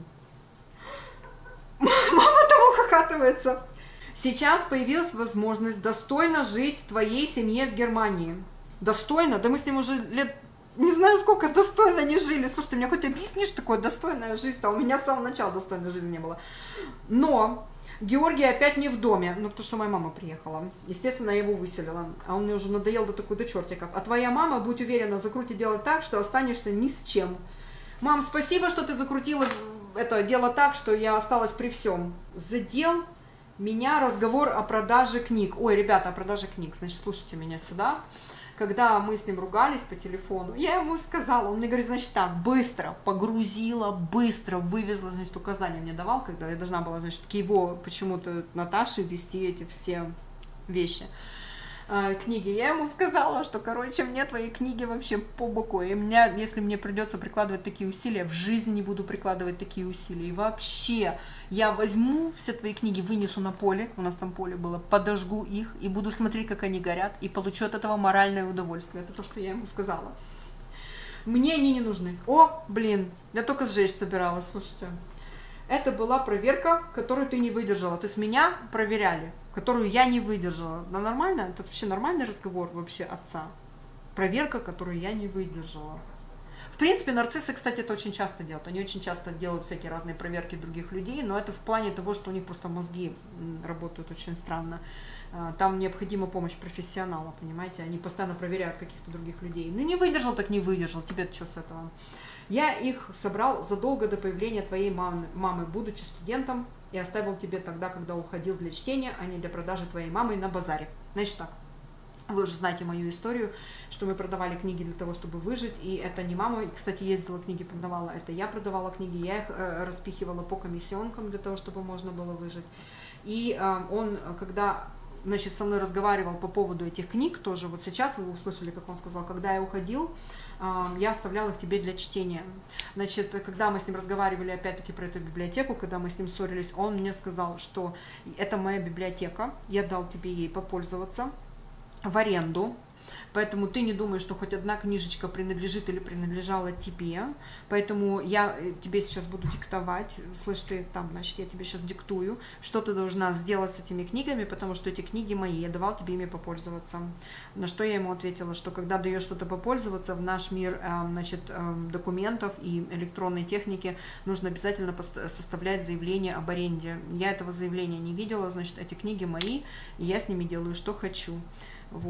Мама там ухахатывается. Сейчас появилась возможность достойно жить в твоей семье в Германии. Достойно? Да мы с ним уже лет... Не знаю, сколько достойно не жили. Слушай, ты мне хоть объясни, что такое достойная жизнь-то? У меня с самого начала достойной жизни не было. Но Георгий опять не в доме. Ну, потому что моя мама приехала. Естественно, я его выселила. А он мне уже надоел до такой, до чертиков. А твоя мама, будь уверена, закрутит дело так, что останешься ни с чем. Мам, спасибо, что ты закрутила это дело так, что я осталась при всем. Задел меня разговор о продаже книг. Ой, ребята, о продаже книг. Значит, слушайте меня сюда. Когда мы с ним ругались по телефону, я ему сказала, он мне говорит, значит так, быстро погрузила, быстро вывезла, значит, указания мне давал, когда я должна была, значит, к его почему-то Наташе вести эти все вещи, э, книги. Я ему сказала, что, короче, мне твои книги вообще по боку, и меня, если мне придется прикладывать такие усилия, в жизни не буду прикладывать такие усилия, и вообще я возьму все твои книги, вынесу на поле, у нас там поле было, подожгу их и буду смотреть, как они горят, и получу от этого моральное удовольствие. Это то, что я ему сказала. Мне они не нужны. О, блин, я только сжечь собиралась, слушайте. Это была проверка, которую ты не выдержала. То есть меня проверяли, которую я не выдержала. Да нормально? Это вообще нормальный разговор вообще отца. Проверка, которую я не выдержала. В принципе, нарциссы, кстати, это очень часто делают. Они очень часто делают всякие разные проверки других людей, но это в плане того, что у них просто мозги работают очень странно. Там необходима помощь профессионала, понимаете? Они постоянно проверяют каких-то других людей. Ну, не выдержал, так не выдержал. Тебе-то что с этого? Я их собрал задолго до появления твоей мамы, мамы, будучи студентом, и оставил тебе тогда, когда уходил для чтения, а не для продажи твоей мамы на базаре. Значит так. Вы уже знаете мою историю, что мы продавали книги для того, чтобы выжить, и это не мама, кстати, ездила, книги продавала, это я продавала книги, я их э, распихивала по комиссионкам для того, чтобы можно было выжить. И э, он, когда, значит, со мной разговаривал по поводу этих книг, тоже вот сейчас вы услышали, как он сказал, когда я уходил, э, я оставлял их тебе для чтения. Значит, когда мы с ним разговаривали, опять-таки, про эту библиотеку, когда мы с ним ссорились, он мне сказал, что это моя библиотека, я дал тебе ей попользоваться в аренду, поэтому ты не думаешь, что хоть одна книжечка принадлежит или принадлежала тебе, поэтому я тебе сейчас буду диктовать, слышь, ты там, значит, я тебе сейчас диктую, что ты должна сделать с этими книгами, потому что эти книги мои, я давал тебе ими попользоваться. На что я ему ответила, что когда даешь что-то попользоваться, в наш мир, значит, документов и электронной техники нужно обязательно составлять заявление об аренде. Я этого заявления не видела, значит, эти книги мои, и я с ними делаю, что хочу. Вот.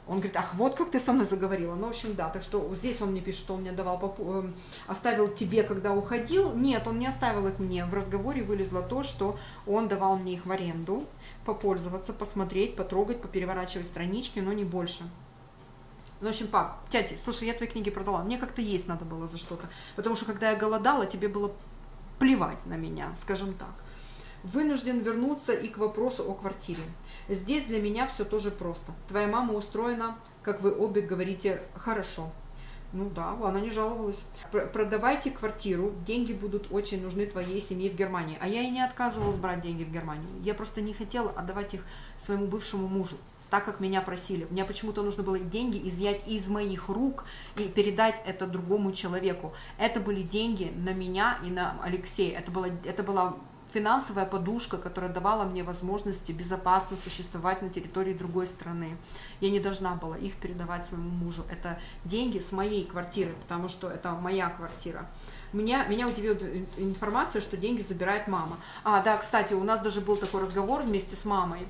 Он говорит, ах, вот как ты со мной заговорила. Ну, в общем, да. Так что здесь он мне пишет, что он мне давал, попу- оставил тебе, когда уходил. Нет, он не оставил их мне. В разговоре вылезло то, что он давал мне их в аренду, попользоваться, посмотреть, потрогать, попереворачивать странички, но не больше. Ну, в общем, пап, тятя, слушай, я твои книги продала. Мне как-то есть надо было за что-то. Потому что, когда я голодала, тебе было плевать на меня, скажем так. Вынужден вернуться и к вопросу о квартире. Здесь для меня все тоже просто. Твоя мама устроена, как вы обе говорите, хорошо. Ну да, она не жаловалась. Продавайте квартиру, деньги будут очень нужны твоей семье в Германии. А я и не отказывалась брать деньги в Германии. Я просто не хотела отдавать их своему бывшему мужу, так как меня просили. Мне почему-то нужно было деньги изъять из моих рук и передать это другому человеку. Это были деньги на меня и на Алексея. Это была, это была финансовая подушка, которая давала мне возможности безопасно существовать на территории другой страны. Я не должна была их передавать своему мужу. Это деньги с моей квартиры, потому что это моя квартира. Меня, меня удивила информация, что деньги забирает мама. А, да, кстати, у нас даже был такой разговор вместе с мамой,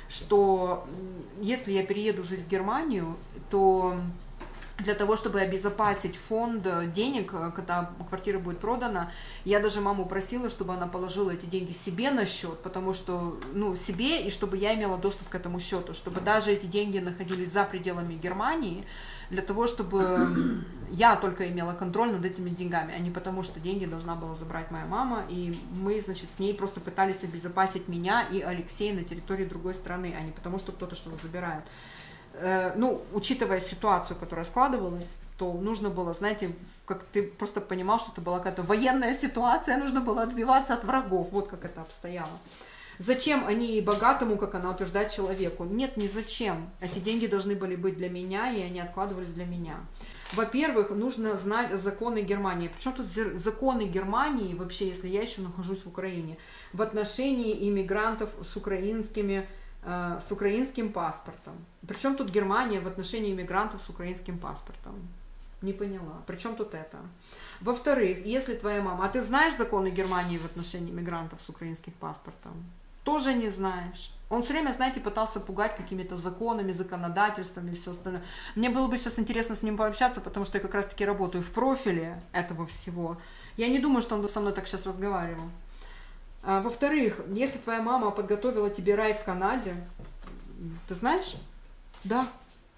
что если я перееду жить в Германию, то для того, чтобы обезопасить фонд денег, когда квартира будет продана, я даже маму просила, чтобы она положила эти деньги себе на счет, потому что, ну, себе, и чтобы я имела доступ к этому счету, чтобы даже эти деньги находились за пределами Германии, для того, чтобы я только имела контроль над этими деньгами, а не потому, что деньги должна была забрать моя мама, и мы, значит, с ней просто пытались обезопасить меня и Алексея на территории другой страны, а не потому, что кто-то что-то забирает. Ну, учитывая ситуацию, которая складывалась, то нужно было, знаете, как ты просто понимал, что это была какая-то военная ситуация, нужно было отбиваться от врагов, вот как это обстояло. Зачем они богатому, как она утверждает, человеку? Нет, не зачем. Эти деньги должны были быть для меня, и они откладывались для меня. Во-первых, нужно знать законы Германии. Причем тут законы Германии, вообще, если я еще нахожусь в Украине, в отношении иммигрантов с украинскими с украинским паспортом. Причем тут Германия в отношении иммигрантов с украинским паспортом? Не поняла. Причем тут это? Во-вторых, если твоя мама... А ты знаешь законы Германии в отношении иммигрантов с украинским паспортом? Тоже не знаешь. Он все время, знаете, пытался пугать какими-то законами, законодательствами и все остальное. Мне было бы сейчас интересно с ним пообщаться, потому что я как раз-таки работаю в профиле этого всего. Я не думаю, что он бы со мной так сейчас разговаривал. Во-вторых, если твоя мама подготовила тебе рай в Канаде, ты знаешь? Да.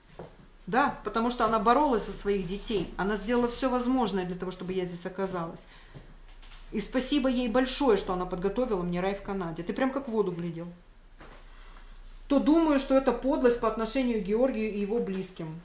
Да, потому что она боролась за своих детей. Она сделала все возможное для того, чтобы я здесь оказалась. И спасибо ей большое, что она подготовила мне рай в Канаде. Ты прям как в воду глядел. То думаю, что это подлость по отношению к Георгию и его близким.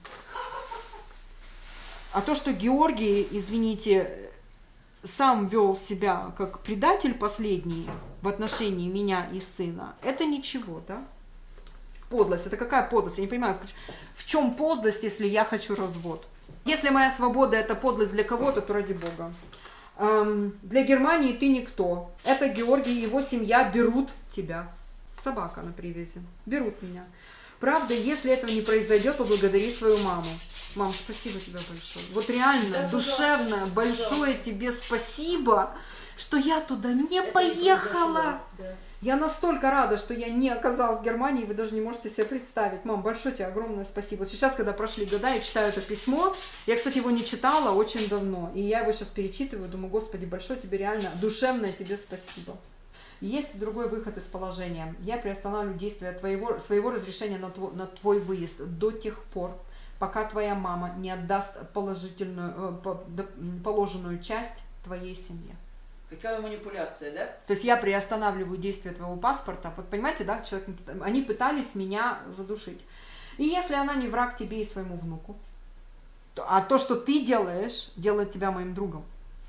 А то, что Георгий, извините, сам вел себя как предатель последний в отношении меня и сына, это ничего, да? Подлость, это какая подлость? Я не понимаю, в чем подлость, если я хочу развод? Если моя свобода это подлость для кого-то, то ради бога. Эм, для Германии ты никто. Это Георгий и его семья берут тебя. Собака на привязи. Берут меня. Правда, если этого не произойдет, поблагодари свою маму. Мам, спасибо тебе большое. Вот реально, да, душевно, большое да. тебе спасибо, что я туда не Это поехала. Да. Я настолько рада, что я не оказалась в Германии, вы даже не можете себе представить. Мам, большое тебе огромное спасибо. Вот сейчас, когда прошли года, я читаю это письмо. Я, кстати, его не читала очень давно. И я его сейчас перечитываю, думаю, Господи, большое тебе реально, душевное тебе спасибо. Есть другой выход из положения. Я приостанавливаю действие твоего, своего разрешения на твой, на твой выезд до тех пор, пока твоя мама не отдаст положительную, положенную часть твоей семье. Какая манипуляция, да? То есть я приостанавливаю действие твоего паспорта. Вот понимаете, да, человек, они пытались меня задушить. И если она не враг тебе и своему внуку, то, а то, что ты делаешь, делает тебя моим другом.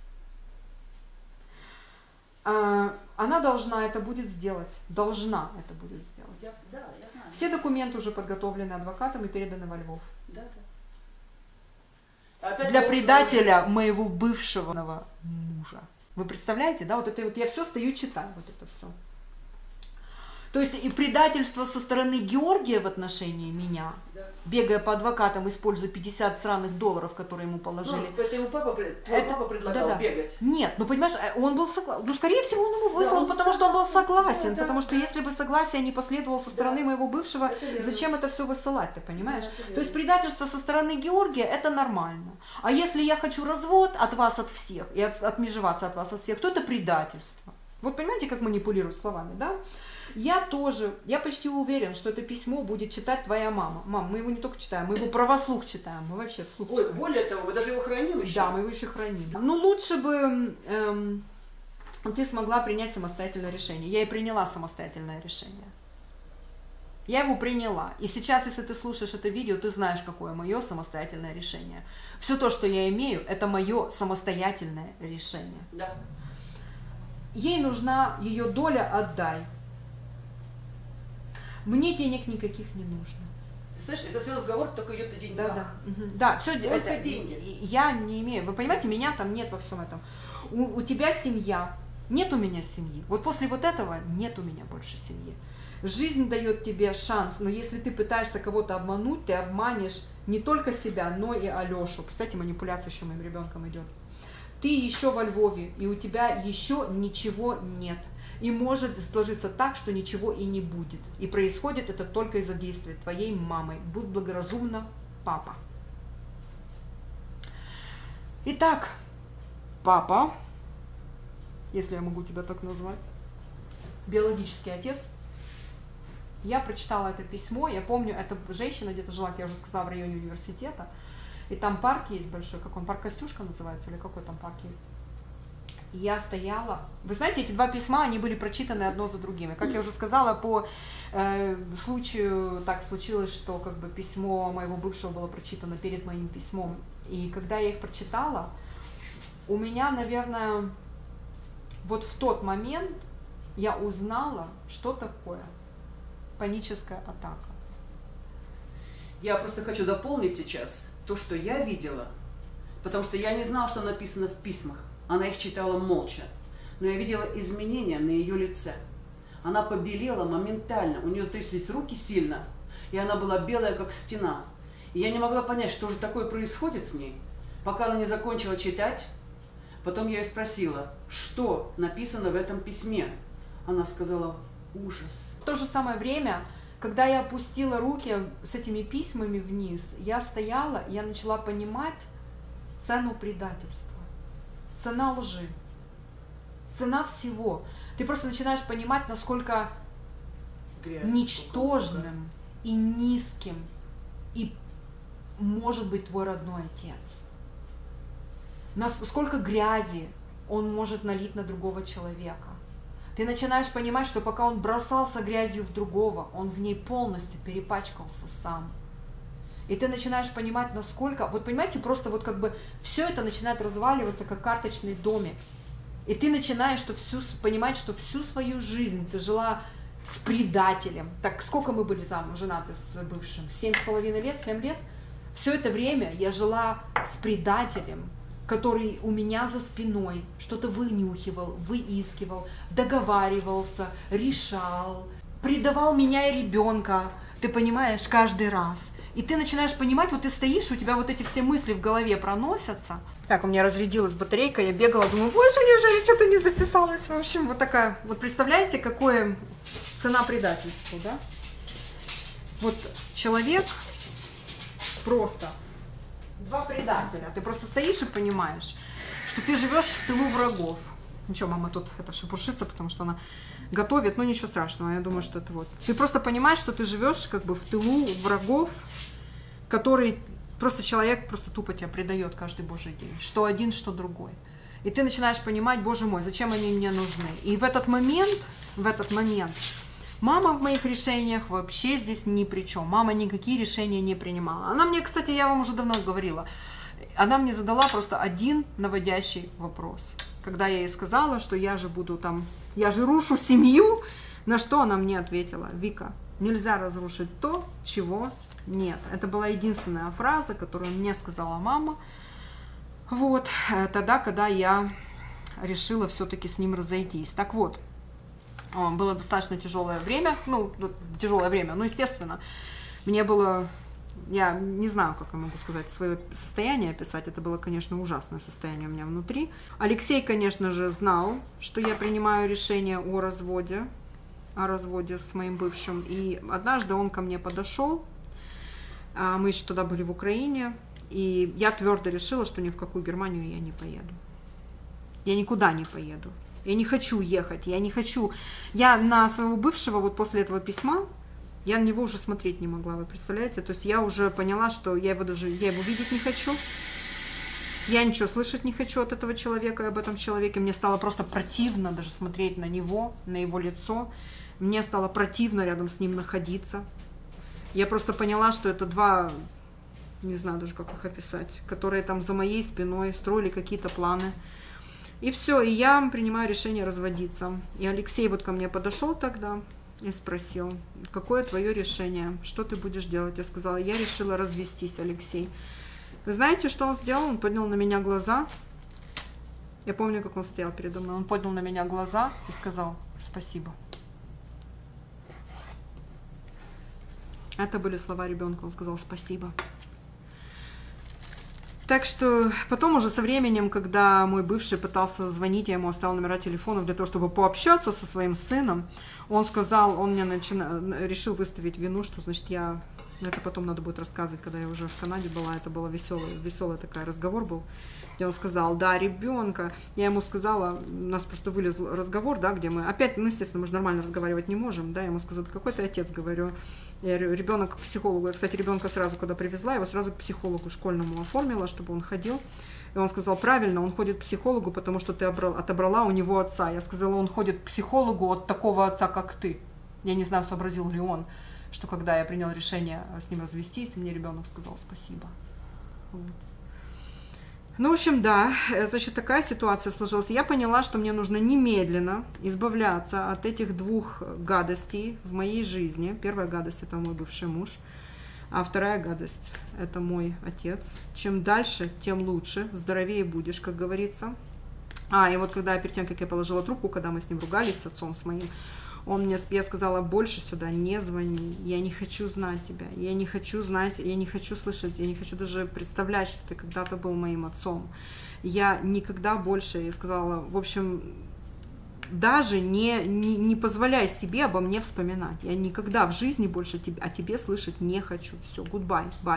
А, она должна это будет сделать. Должна это будет сделать. Я, да, я знаю. Все документы уже подготовлены адвокатом и переданы во Львов. Да, да. Опять для предателя уже... моего бывшего мужа. Вы представляете, да? Вот это вот я все стою читаю, вот это все. То есть и предательство со стороны Георгия в отношении меня. Да. бегая по адвокатам, используя пятьдесят сраных долларов, которые ему положили. Ну, это ему папа, твой это, папа предлагал да, да. бегать. Нет, ну понимаешь, он был согласен. Ну, скорее всего, он ему выслал, да, он потому что он был согласен. Да, потому да, что да. Если бы согласие не последовало со стороны да. моего бывшего, это зачем это все высылать, ты понимаешь? Да, то есть предательство со стороны Георгия, это нормально. А если я хочу развод от вас, от всех, и от, отмежеваться от вас, от всех, то это предательство. Вот понимаете, как манипулируют словами, да? Я тоже, я почти уверен, что это письмо будет читать твоя мама. Мам, мы его не только читаем, мы его правослух читаем, мы вообще вслух Ой, читаем. Более того, мы даже его храним еще. Да, мы его еще храним. Ну, лучше бы эм, ты смогла принять самостоятельное решение. Я и приняла самостоятельное решение. Я его приняла. И сейчас, если ты слушаешь это видео, ты знаешь, какое мое самостоятельное решение. Все то, что я имею, это мое самостоятельное решение. Да. Ей нужна ее доля, отдай. Мне денег никаких не нужно. Слышишь, это все разговор только идет о деньгах. Да, да. Угу. Да, все это деньги. Я не имею. Вы понимаете, меня там нет во всем этом. У, у тебя семья, нет у меня семьи. Вот после вот этого нет у меня больше семьи. Жизнь дает тебе шанс, но если ты пытаешься кого-то обмануть, ты обманешь не только себя, но и Алешу. Представьте, манипуляция еще моим ребенком идет. Ты еще во Львове, и у тебя еще ничего нет. И может сложиться так, что ничего и не будет. И происходит это только из-за действия твоей мамы. Будь благоразумна, папа. Итак, папа, если я могу тебя так назвать, биологический отец. Я прочитала это письмо, я помню, эта женщина где-то жила, как я уже сказала, в районе университета. И там парк есть большой, как он, парк Костюшка называется, или какой там парк есть. И я стояла, вы знаете, эти два письма, они были прочитаны одно за другим. И, как я уже сказала, по э, случаю так случилось, что как бы письмо моего бывшего было прочитано перед моим письмом. И когда я их прочитала, у меня, наверное, вот в тот момент я узнала, что такое паническая атака. Я просто хочу дополнить сейчас то, что я видела, потому что я не знала, что написано в письмах. Она их читала молча, но я видела изменения на ее лице. Она побелела моментально, у нее затряслись руки сильно, и она была белая, как стена. И я не могла понять, что же такое происходит с ней, пока она не закончила читать. Потом я ее спросила, что написано в этом письме. Она сказала: ужас. В то же самое время, когда я опустила руки с этими письмами вниз, я стояла, и я начала понимать цену предательства. Цена лжи, цена всего. Ты просто начинаешь понимать, насколько Грязь, ничтожным и низким и может быть твой родной отец. Насколько грязи он может налить на другого человека. Ты начинаешь понимать, что пока он бросался грязью в другого, он в ней полностью перепачкался сам. И ты начинаешь понимать, насколько, вот понимаете, просто вот как бы все это начинает разваливаться, как карточный домик. И ты начинаешь что всю, понимать, что всю свою жизнь ты жила с предателем. Так сколько мы были замуж, женаты с бывшим? Семь с половиной лет, семь лет? Все это время я жила с предателем, который у меня за спиной что-то вынюхивал, выискивал, договаривался, решал, предавал меня и ребенка. Ты понимаешь, каждый раз. И ты начинаешь понимать, вот ты стоишь, у тебя вот эти все мысли в голове проносятся. Так, у меня разрядилась батарейка, я бегала, думаю, больше неужели что-то не записалось? В общем, вот такая, вот представляете, какая цена предательства, да? Вот человек просто, два предателя. Ты просто стоишь и понимаешь, что ты живешь в тылу врагов. Ничего, мама тут это шебуршится, потому что она готовит, но ничего страшного, я думаю, что это вот. Ты просто понимаешь, что ты живешь как бы в тылу врагов, который просто человек просто тупо тебя предает каждый божий день, что один, что другой. И ты начинаешь понимать, боже мой, зачем они мне нужны. И в этот момент, в этот момент мама в моих решениях вообще здесь ни при чем. Мама никакие решения не принимала. Она мне, кстати, я вам уже давно говорила, она мне задала просто один наводящий вопрос. Когда я ей сказала, что я же буду там, я же рушу семью, на что она мне ответила: Вика, нельзя разрушить то, чего нет. Это была единственная фраза, которую мне сказала мама. Вот, тогда, когда я решила все-таки с ним разойтись. Так вот, было достаточно тяжелое время, ну, тяжелое время, ну, естественно, мне было Я не знаю, как я могу сказать, свое состояние описать. Это было, конечно, ужасное состояние у меня внутри. Алексей, конечно же, знал, что я принимаю решение о разводе, о разводе с моим бывшим. И однажды он ко мне подошел, мы еще тогда были в Украине, и я твердо решила, что ни в какую Германию я не поеду. Я никуда не поеду. Я не хочу ехать, я не хочу. Я на своего бывшего вот после этого письма, я на него уже смотреть не могла, вы представляете? То есть я уже поняла, что я его даже, я его видеть не хочу. Я ничего слышать не хочу от этого человека, об этом человеке. Мне стало просто противно даже смотреть на него, на его лицо. Мне стало противно рядом с ним находиться. Я просто поняла, что это два, не знаю даже, как их описать, которые там за моей спиной строили какие-то планы. И все, и я принимаю решение разводиться. И Алексей вот ко мне подошел тогда и спросил, какое твое решение, что ты будешь делать? Я сказала, я решила развестись, Алексей. Вы знаете, что он сделал? Он поднял на меня глаза. Я помню, как он стоял передо мной. Он поднял на меня глаза и сказал, спасибо. Это были слова ребенка. Он сказал, спасибо. Так что потом уже со временем, когда мой бывший пытался звонить, я ему оставила номера телефонов для того, чтобы пообщаться со своим сыном, он сказал, он мне начина... решил выставить вину, что, значит, я... Это потом надо будет рассказывать, когда я уже в Канаде была, это был веселый, веселый такой разговор был, где он сказал, да, ребенка, я ему сказала, у нас просто вылез разговор, да, где мы, опять, ну, естественно, мы же нормально разговаривать не можем, да, я ему сказала, какой ты отец, говорю, я говорю, ребенок к психологу, я, кстати, ребенка сразу, когда привезла, его сразу к психологу школьному оформила, чтобы он ходил, и он сказал, правильно, он ходит к психологу, потому что ты отобрала у него отца, я сказала, он ходит к психологу от такого отца, как ты, я не знаю, сообразил ли он, что когда я принял решение с ним развестись, мне ребенок сказал спасибо. Вот. Ну, в общем, да, значит, такая ситуация сложилась. Я поняла, что мне нужно немедленно избавляться от этих двух гадостей в моей жизни. Первая гадость – это мой бывший муж, а вторая гадость – это мой отец. Чем дальше, тем лучше, здоровее будешь, как говорится. А, и вот когда перед тем, как я положила трубку, когда мы с ним ругались, с отцом с моим, он мне, я сказала, больше сюда не звони, я не хочу знать тебя, я не хочу знать, я не хочу слышать, я не хочу даже представлять, что ты когда-то был моим отцом. Я никогда больше, я сказала, в общем, даже не, не, не позволяй себе обо мне вспоминать. Я никогда в жизни больше тебе, о тебе слышать не хочу. Все, goodbye, bye.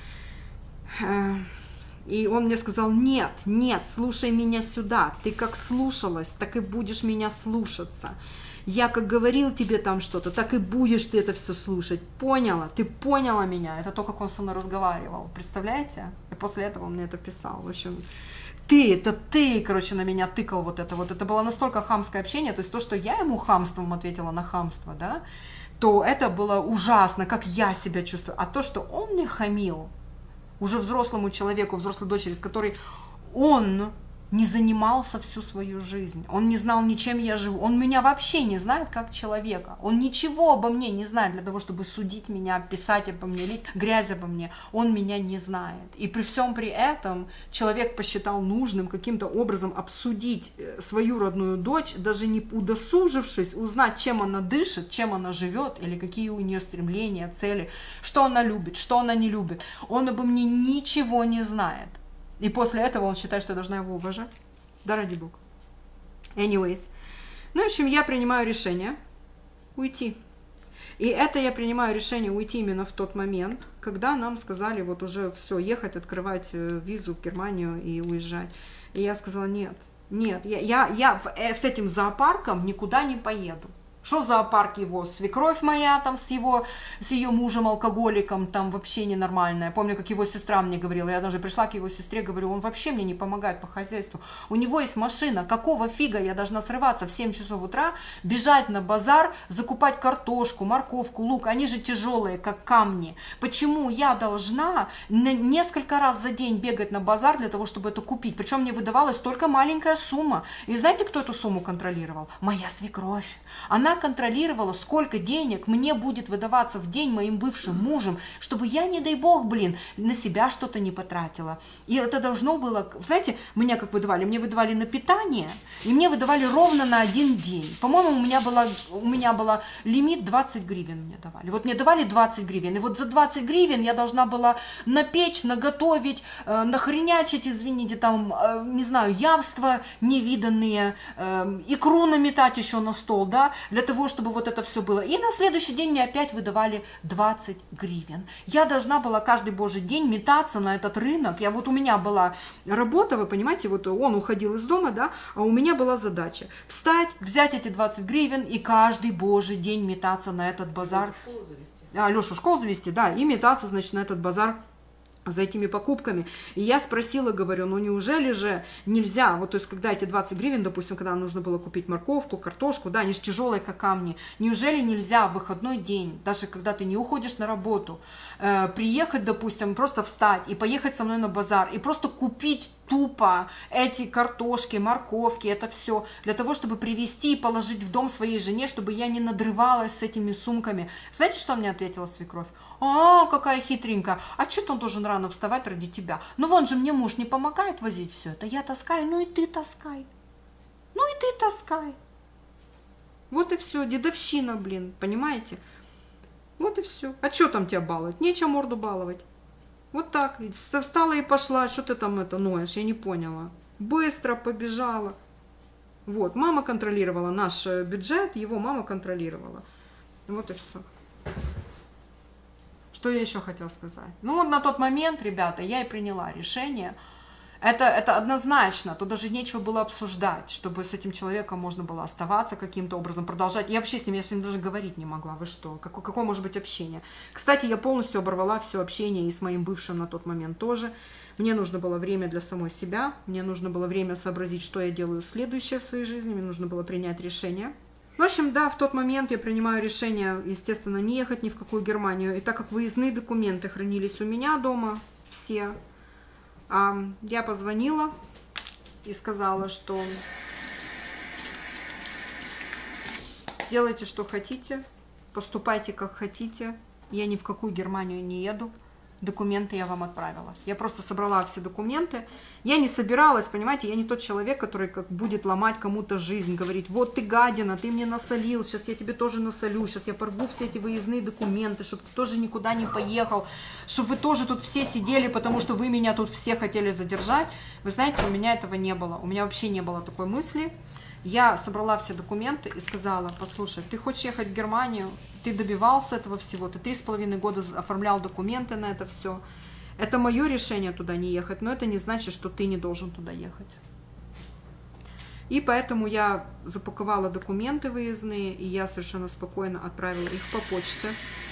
И он мне сказал, нет, нет, слушай меня сюда, ты как слушалась, так и будешь меня слушаться. Я как говорил тебе там что-то, так и будешь ты это все слушать. Поняла? Ты поняла меня? Это то, как он со мной разговаривал. Представляете? И после этого он мне это писал. В общем, ты, это ты, короче, на меня тыкал вот это вот. Это было настолько хамское общение. То есть то, что я ему хамством ответила на хамство, да, то это было ужасно, как я себя чувствую. А то, что он мне хамил, уже взрослому человеку, взрослой дочери, с которой он не занимался всю свою жизнь, он не знал, ничем я живу, он меня вообще не знает как человека, он ничего обо мне не знает для того, чтобы судить меня, писать обо мне, лить грязь обо мне, он меня не знает. И при всем при этом человек посчитал нужным каким-то образом обсудить свою родную дочь, даже не удосужившись узнать, чем она дышит, чем она живет, или какие у нее стремления, цели, что она любит, что она не любит. Он обо мне ничего не знает. И после этого он считает, что я должна его уважать. Да ради бога. Anyways. Ну, в общем, я принимаю решение уйти. И это я принимаю решение уйти именно в тот момент, когда нам сказали вот уже все, ехать, открывать визу в Германию и уезжать. И я сказала, нет, нет, я, я, я с этим зоопарком никуда не поеду. Что зоопарк его? Свекровь моя там с его, с ее мужем алкоголиком, там вообще ненормальная. Помню, как его сестра мне говорила, я даже пришла к его сестре, говорю, он вообще мне не помогает по хозяйству. У него есть машина, какого фига я должна срываться в семь часов утра, бежать на базар, закупать картошку, морковку, лук, они же тяжелые, как камни. Почему я должна несколько раз за день бегать на базар для того, чтобы это купить? Причем мне выдавалась только маленькая сумма. И знаете, кто эту сумму контролировал? Моя свекровь. Она она контролировала, сколько денег мне будет выдаваться в день моим бывшим мужем, чтобы я, не дай бог, блин, на себя что-то не потратила. И это должно было, знаете, меня как выдавали? Мне выдавали на питание, и мне выдавали ровно на один день. По-моему, у меня была, у меня была лимит двадцать гривен мне давали. Вот мне давали двадцать гривен, и вот за двадцать гривен я должна была напечь, наготовить, э, нахренячить, извините, там, э, не знаю, явства невиданные, э, икру наметать еще на стол, да, для того, чтобы вот это все было. И на следующий день мне опять выдавали двадцать гривен. Я должна была каждый божий день метаться на этот рынок. Я вот у меня была работа, вы понимаете, вот он уходил из дома, да, а у меня была задача встать, взять эти двадцать гривен и каждый божий день метаться на этот базар. А, Лешу в школу завести, да, и метаться, значит, на этот базар за этими покупками. И я спросила, говорю, ну неужели же нельзя, вот то есть когда эти двадцать гривен, допустим, когда нужно было купить морковку, картошку, да, они же тяжелые, как камни, неужели нельзя в выходной день, даже когда ты не уходишь на работу, э, приехать, допустим, просто встать и поехать со мной на базар и просто купить тупо эти картошки, морковки, это все, для того, чтобы привезти и положить в дом своей жене, чтобы я не надрывалась с этими сумками. Знаете, что мне ответила свекровь? А, какая хитренькая, а что он должен рано вставать ради тебя? Ну вон же мне муж не помогает возить все это, я таскаю, ну и ты таскай, ну и ты таскай. Вот и все, дедовщина, блин, понимаете? Вот и все. А что там тебя баловать? Нечего морду баловать. Вот так, встала и пошла, что ты там это ноешь, я не поняла. Быстро побежала. Вот, мама контролировала наш бюджет, его мама контролировала. Вот и все. Что я еще хотела сказать? Ну вот на тот момент, ребята, я и приняла решение. Это, это однозначно, тут даже нечего было обсуждать, чтобы с этим человеком можно было оставаться каким-то образом, продолжать. Я вообще с ним, я с ним даже говорить не могла, вы что, какое, какое может быть общение? Кстати, я полностью оборвала все общение и с моим бывшим на тот момент тоже. Мне нужно было время для самой себя, мне нужно было время сообразить, что я делаю следующее в своей жизни, мне нужно было принять решение. В общем, да, в тот момент я принимаю решение, естественно, не ехать ни в какую Германию. И так как выездные документы хранились у меня дома, все, я позвонила и сказала, что делайте, что хотите, поступайте, как хотите, я ни в какую Германию не еду. Документы я вам отправила. Я просто собрала все документы. Я не собиралась, понимаете, я не тот человек, который как будет ломать кому-то жизнь, говорить, вот ты гадина, ты мне насолил, сейчас я тебе тоже насолю, сейчас я порву все эти выездные документы, чтобы ты тоже никуда не поехал, чтобы вы тоже тут все сидели, потому что вы меня тут все хотели задержать. Вы знаете, у меня этого не было, у меня вообще не было такой мысли. Я собрала все документы и сказала, послушай, ты хочешь ехать в Германию, ты добивался этого всего, ты три с половиной года оформлял документы на это все. Это мое решение туда не ехать, но это не значит, что ты не должен туда ехать. И поэтому я запаковала документы выездные, и я совершенно спокойно отправила их по почте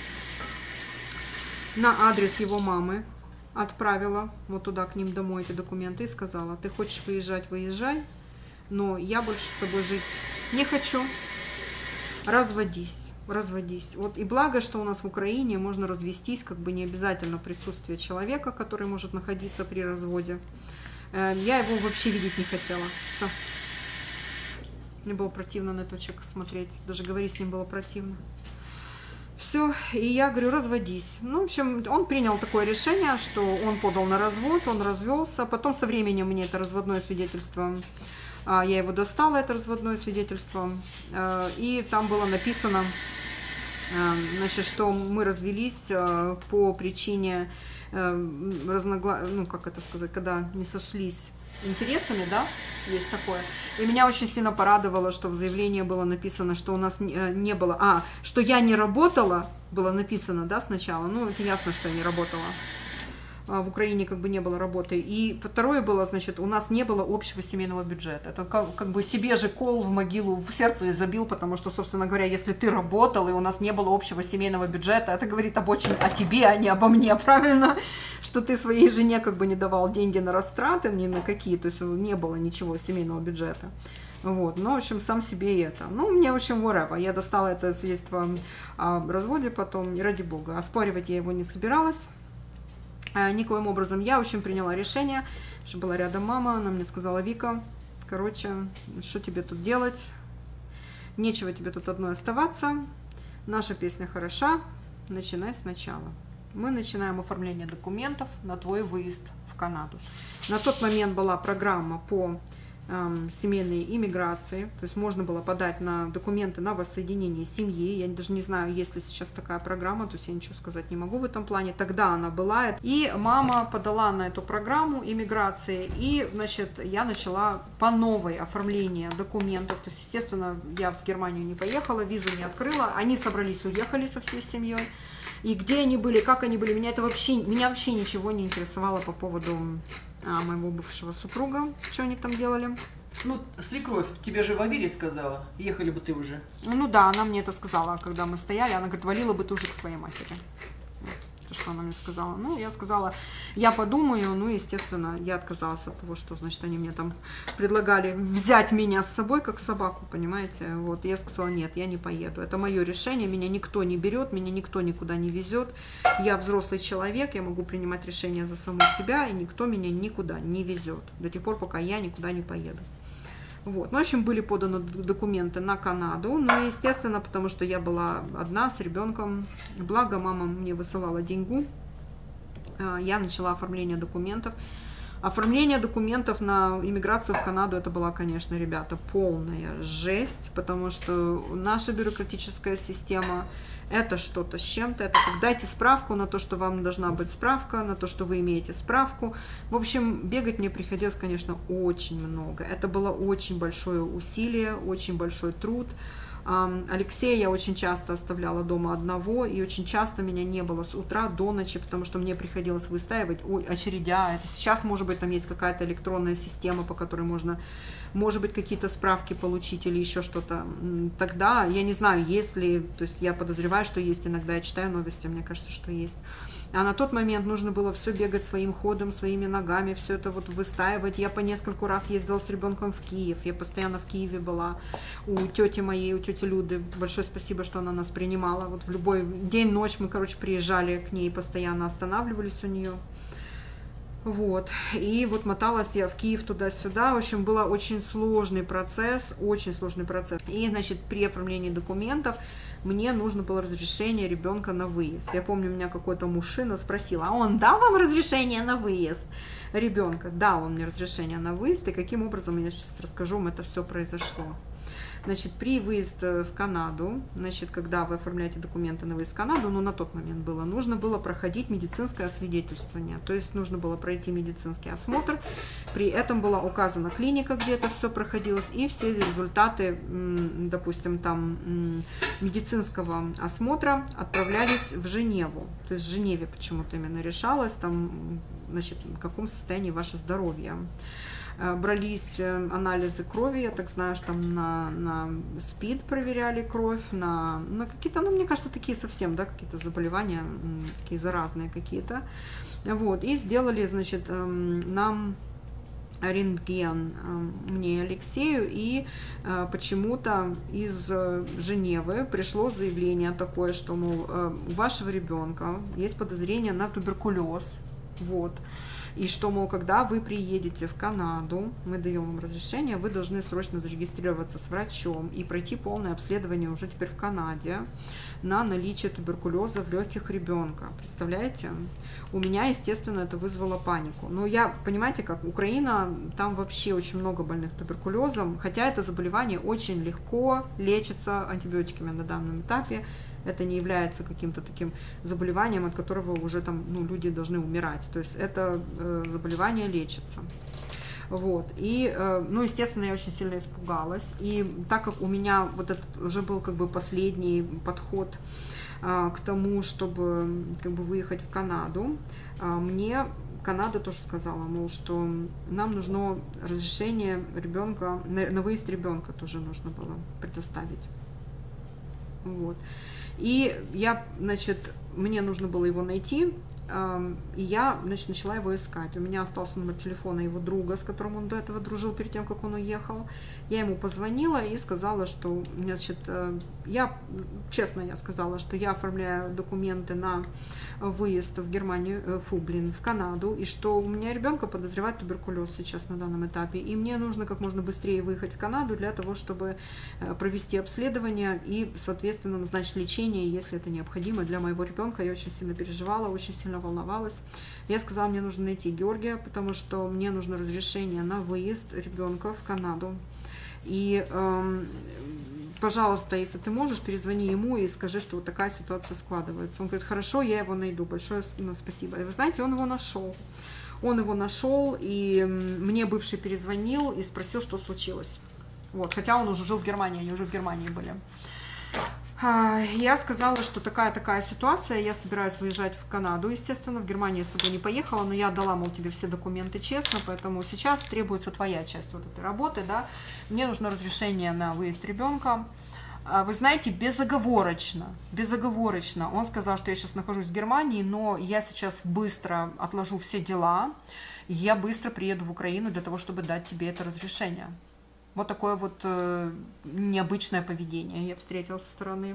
на адрес его мамы. Отправила вот туда к ним домой эти документы и сказала, ты хочешь выезжать, выезжай. Но я больше с тобой жить не хочу. Разводись, разводись. Вот и благо, что у нас в Украине можно развестись, как бы не обязательно присутствие человека, который может находиться при разводе. Я его вообще видеть не хотела. Все. Мне было противно на этого человека смотреть. Даже говорить с ним было противно. Все, и я говорю, разводись. Ну, в общем, он принял такое решение, что он подал на развод, он развелся. Потом со временем мне это разводное свидетельство, я его достала, это разводное свидетельство, и там было написано, значит, что мы развелись по причине разногла... ну, как это сказать, когда не сошлись интересами, да, есть такое. И меня очень сильно порадовало, что в заявлении было написано, что у нас не было, а, что я не работала, было написано, да, сначала, ну, это ясно, что я не работала. В Украине как бы не было работы. И второе было, значит, у нас не было общего семейного бюджета. Это как, как бы себе же кол в могилу, в сердце забил, потому что, собственно говоря, если ты работал, и у нас не было общего семейного бюджета, это говорит об очень о тебе, а не обо мне, правильно? Что ты своей жене как бы не давал деньги на растраты, ни на какие, то есть не было ничего семейного бюджета. Вот, ну, в общем, сам себе и это. Ну, мне, в общем, whatever. Я достала это свидетельство о разводе потом, и ради бога. Оспаривать я его не собиралась. Никоим образом. Я, в общем, приняла решение, что была рядом мама, она мне сказала, Вика, короче, что тебе тут делать? нечего тебе тут одной оставаться, наша песня хороша, начинай сначала. Мы начинаем оформление документов на твой выезд в Канаду. На тот момент была программа по семейной иммиграции, то есть можно было подать на документы на воссоединение семьи. Я даже не знаю, есть ли сейчас такая программа, то есть я ничего сказать не могу в этом плане. Тогда она была, и мама подала на эту программу иммиграции, и, значит, я начала по новой оформление документов. То есть, естественно, я в Германию не поехала, визу не открыла, они собрались, уехали со всей семьей. И где они были, как они были, меня это вообще, меня вообще ничего не интересовало по поводу а, моего бывшего супруга, что они там делали. Ну, свекровь, тебе же в Авере сказала, ехали бы ты уже. Ну да, она мне это сказала, когда мы стояли, она говорит, валила бы ты уже к своей матери. Вот, то, что она мне сказала. Ну, я сказала, я подумаю, ну, естественно, я отказалась от того, что, значит, они мне там предлагали взять меня с собой, как собаку, понимаете, вот, я сказала, нет, я не поеду, это мое решение, меня никто не берет, меня никто никуда не везет, я взрослый человек, я могу принимать решения за саму себя, и никто меня никуда не везет, до тех пор, пока я никуда не поеду. Вот. Ну, в общем, были поданы документы на Канаду, ну, естественно, потому что я была одна с ребенком, благо мама мне высылала деньгу, я начала оформление документов. Оформление документов на иммиграцию в Канаду, это была, конечно, ребята, полная жесть, потому что наша бюрократическая система это что-то с чем-то, это как дайте справку на то, что вам должна быть справка, на то, что вы имеете справку. В общем, бегать мне приходилось, конечно, очень много. Это было очень большое усилие, очень большой труд. Алексея я очень часто оставляла дома одного, и очень часто меня не было с утра до ночи, потому что мне приходилось выстаивать очередя. Это сейчас, может быть, там есть какая-то электронная система, по которой можно, может быть, какие-то справки получить или еще что-то. Тогда, я не знаю, есть ли, то есть я подозреваю, что есть, иногда я читаю новости, мне кажется, что есть. А на тот момент нужно было все бегать своим ходом, своими ногами, все это вот выстаивать. Я по нескольку раз ездила с ребенком в Киев, я постоянно в Киеве была у тети моей, у тети Люды. Большое спасибо, что она нас принимала. Вот в любой день, ночь мы, короче, приезжали к ней, постоянно останавливались у нее. Вот, и вот моталась я в Киев туда-сюда, в общем, был очень сложный процесс, очень сложный процесс. И, значит, при оформлении документов мне нужно было разрешение ребенка на выезд. Я помню, меня какой-то мужчина спросил, а он дал вам разрешение на выезд ребенка? Дал он мне разрешение на выезд, и каким образом, я сейчас расскажу вам, это все произошло. Значит, при выезде в Канаду, значит, когда вы оформляете документы на выезд в Канаду, ну, на тот момент было, нужно было проходить медицинское освидетельствование, то есть нужно было пройти медицинский осмотр, при этом была указана клиника, где это все проходилось, и все результаты, допустим, там, медицинского осмотра отправлялись в Женеву, то есть в Женеве почему-то именно решалось, там, значит, в каком состоянии ваше здоровье. Брались анализы крови, я так знаю, что там на, на СПИД проверяли кровь, на, на какие-то, ну, мне кажется, такие совсем, да, какие-то заболевания, такие заразные какие-то. Вот, и сделали, значит, нам рентген, мне, Алексею, и почему-то из Женевы пришло заявление такое, что, мол, у вашего ребенка есть подозрение на туберкулез, вот. И что, мол, когда вы приедете в Канаду, мы даем вам разрешение, вы должны срочно зарегистрироваться с врачом и пройти полное обследование уже теперь в Канаде на наличие туберкулеза в легких ребенка. Представляете? У меня, естественно, это вызвало панику. Но я, понимаете, как Украина, там вообще очень много больных туберкулезом, хотя это заболевание очень легко лечится антибиотиками на данном этапе. Это не является каким-то таким заболеванием, от которого уже там, ну, люди должны умирать. То есть это э, заболевание лечится. Вот. И, э, ну, естественно, я очень сильно испугалась. И так как у меня вот этот уже был как бы последний подход э, к тому, чтобы как бы выехать в Канаду, э, мне Канада тоже сказала, мол, что нам нужно разрешение ребенка, на, на выезд ребенка тоже нужно было предоставить. Вот. И я, значит, мне нужно было его найти, И я, значит, начала его искать. У меня остался номер телефона его друга, с которым он до этого дружил перед тем, как он уехал. Я ему позвонила и сказала, что, значит, я, честно я сказала, что я оформляю документы на выезд в Германию, фу, блин, в Канаду, и что у меня ребенка подозревает туберкулез сейчас на данном этапе, и мне нужно как можно быстрее выехать в Канаду для того, чтобы провести обследование и, соответственно, назначить лечение, если это необходимо для моего ребенка. Я очень сильно переживала, очень сильно волновалась. Я сказала, мне нужно найти Георгия, потому что мне нужно разрешение на выезд ребенка в Канаду. И, э, пожалуйста, если ты можешь, перезвони ему и скажи, что вот такая ситуация складывается. Он говорит, хорошо, я его найду, большое спасибо. И вы знаете, он его нашел. Он его нашел, и мне бывший перезвонил и спросил, что случилось. Вот, хотя он уже жил в Германии, они уже в Германии были. Я сказала, что такая-такая ситуация, я собираюсь выезжать в Канаду, естественно, в Германию я с тобой не поехала, но я отдала, мол, тебе все документы честно, поэтому сейчас требуется твоя часть вот этой работы, да, мне нужно разрешение на выезд ребенка. Вы знаете, безоговорочно, безоговорочно, он сказал, что я сейчас нахожусь в Германии, но я сейчас быстро отложу все дела, и я быстро приеду в Украину для того, чтобы дать тебе это разрешение. Вот такое вот э, необычное поведение я встретила со стороны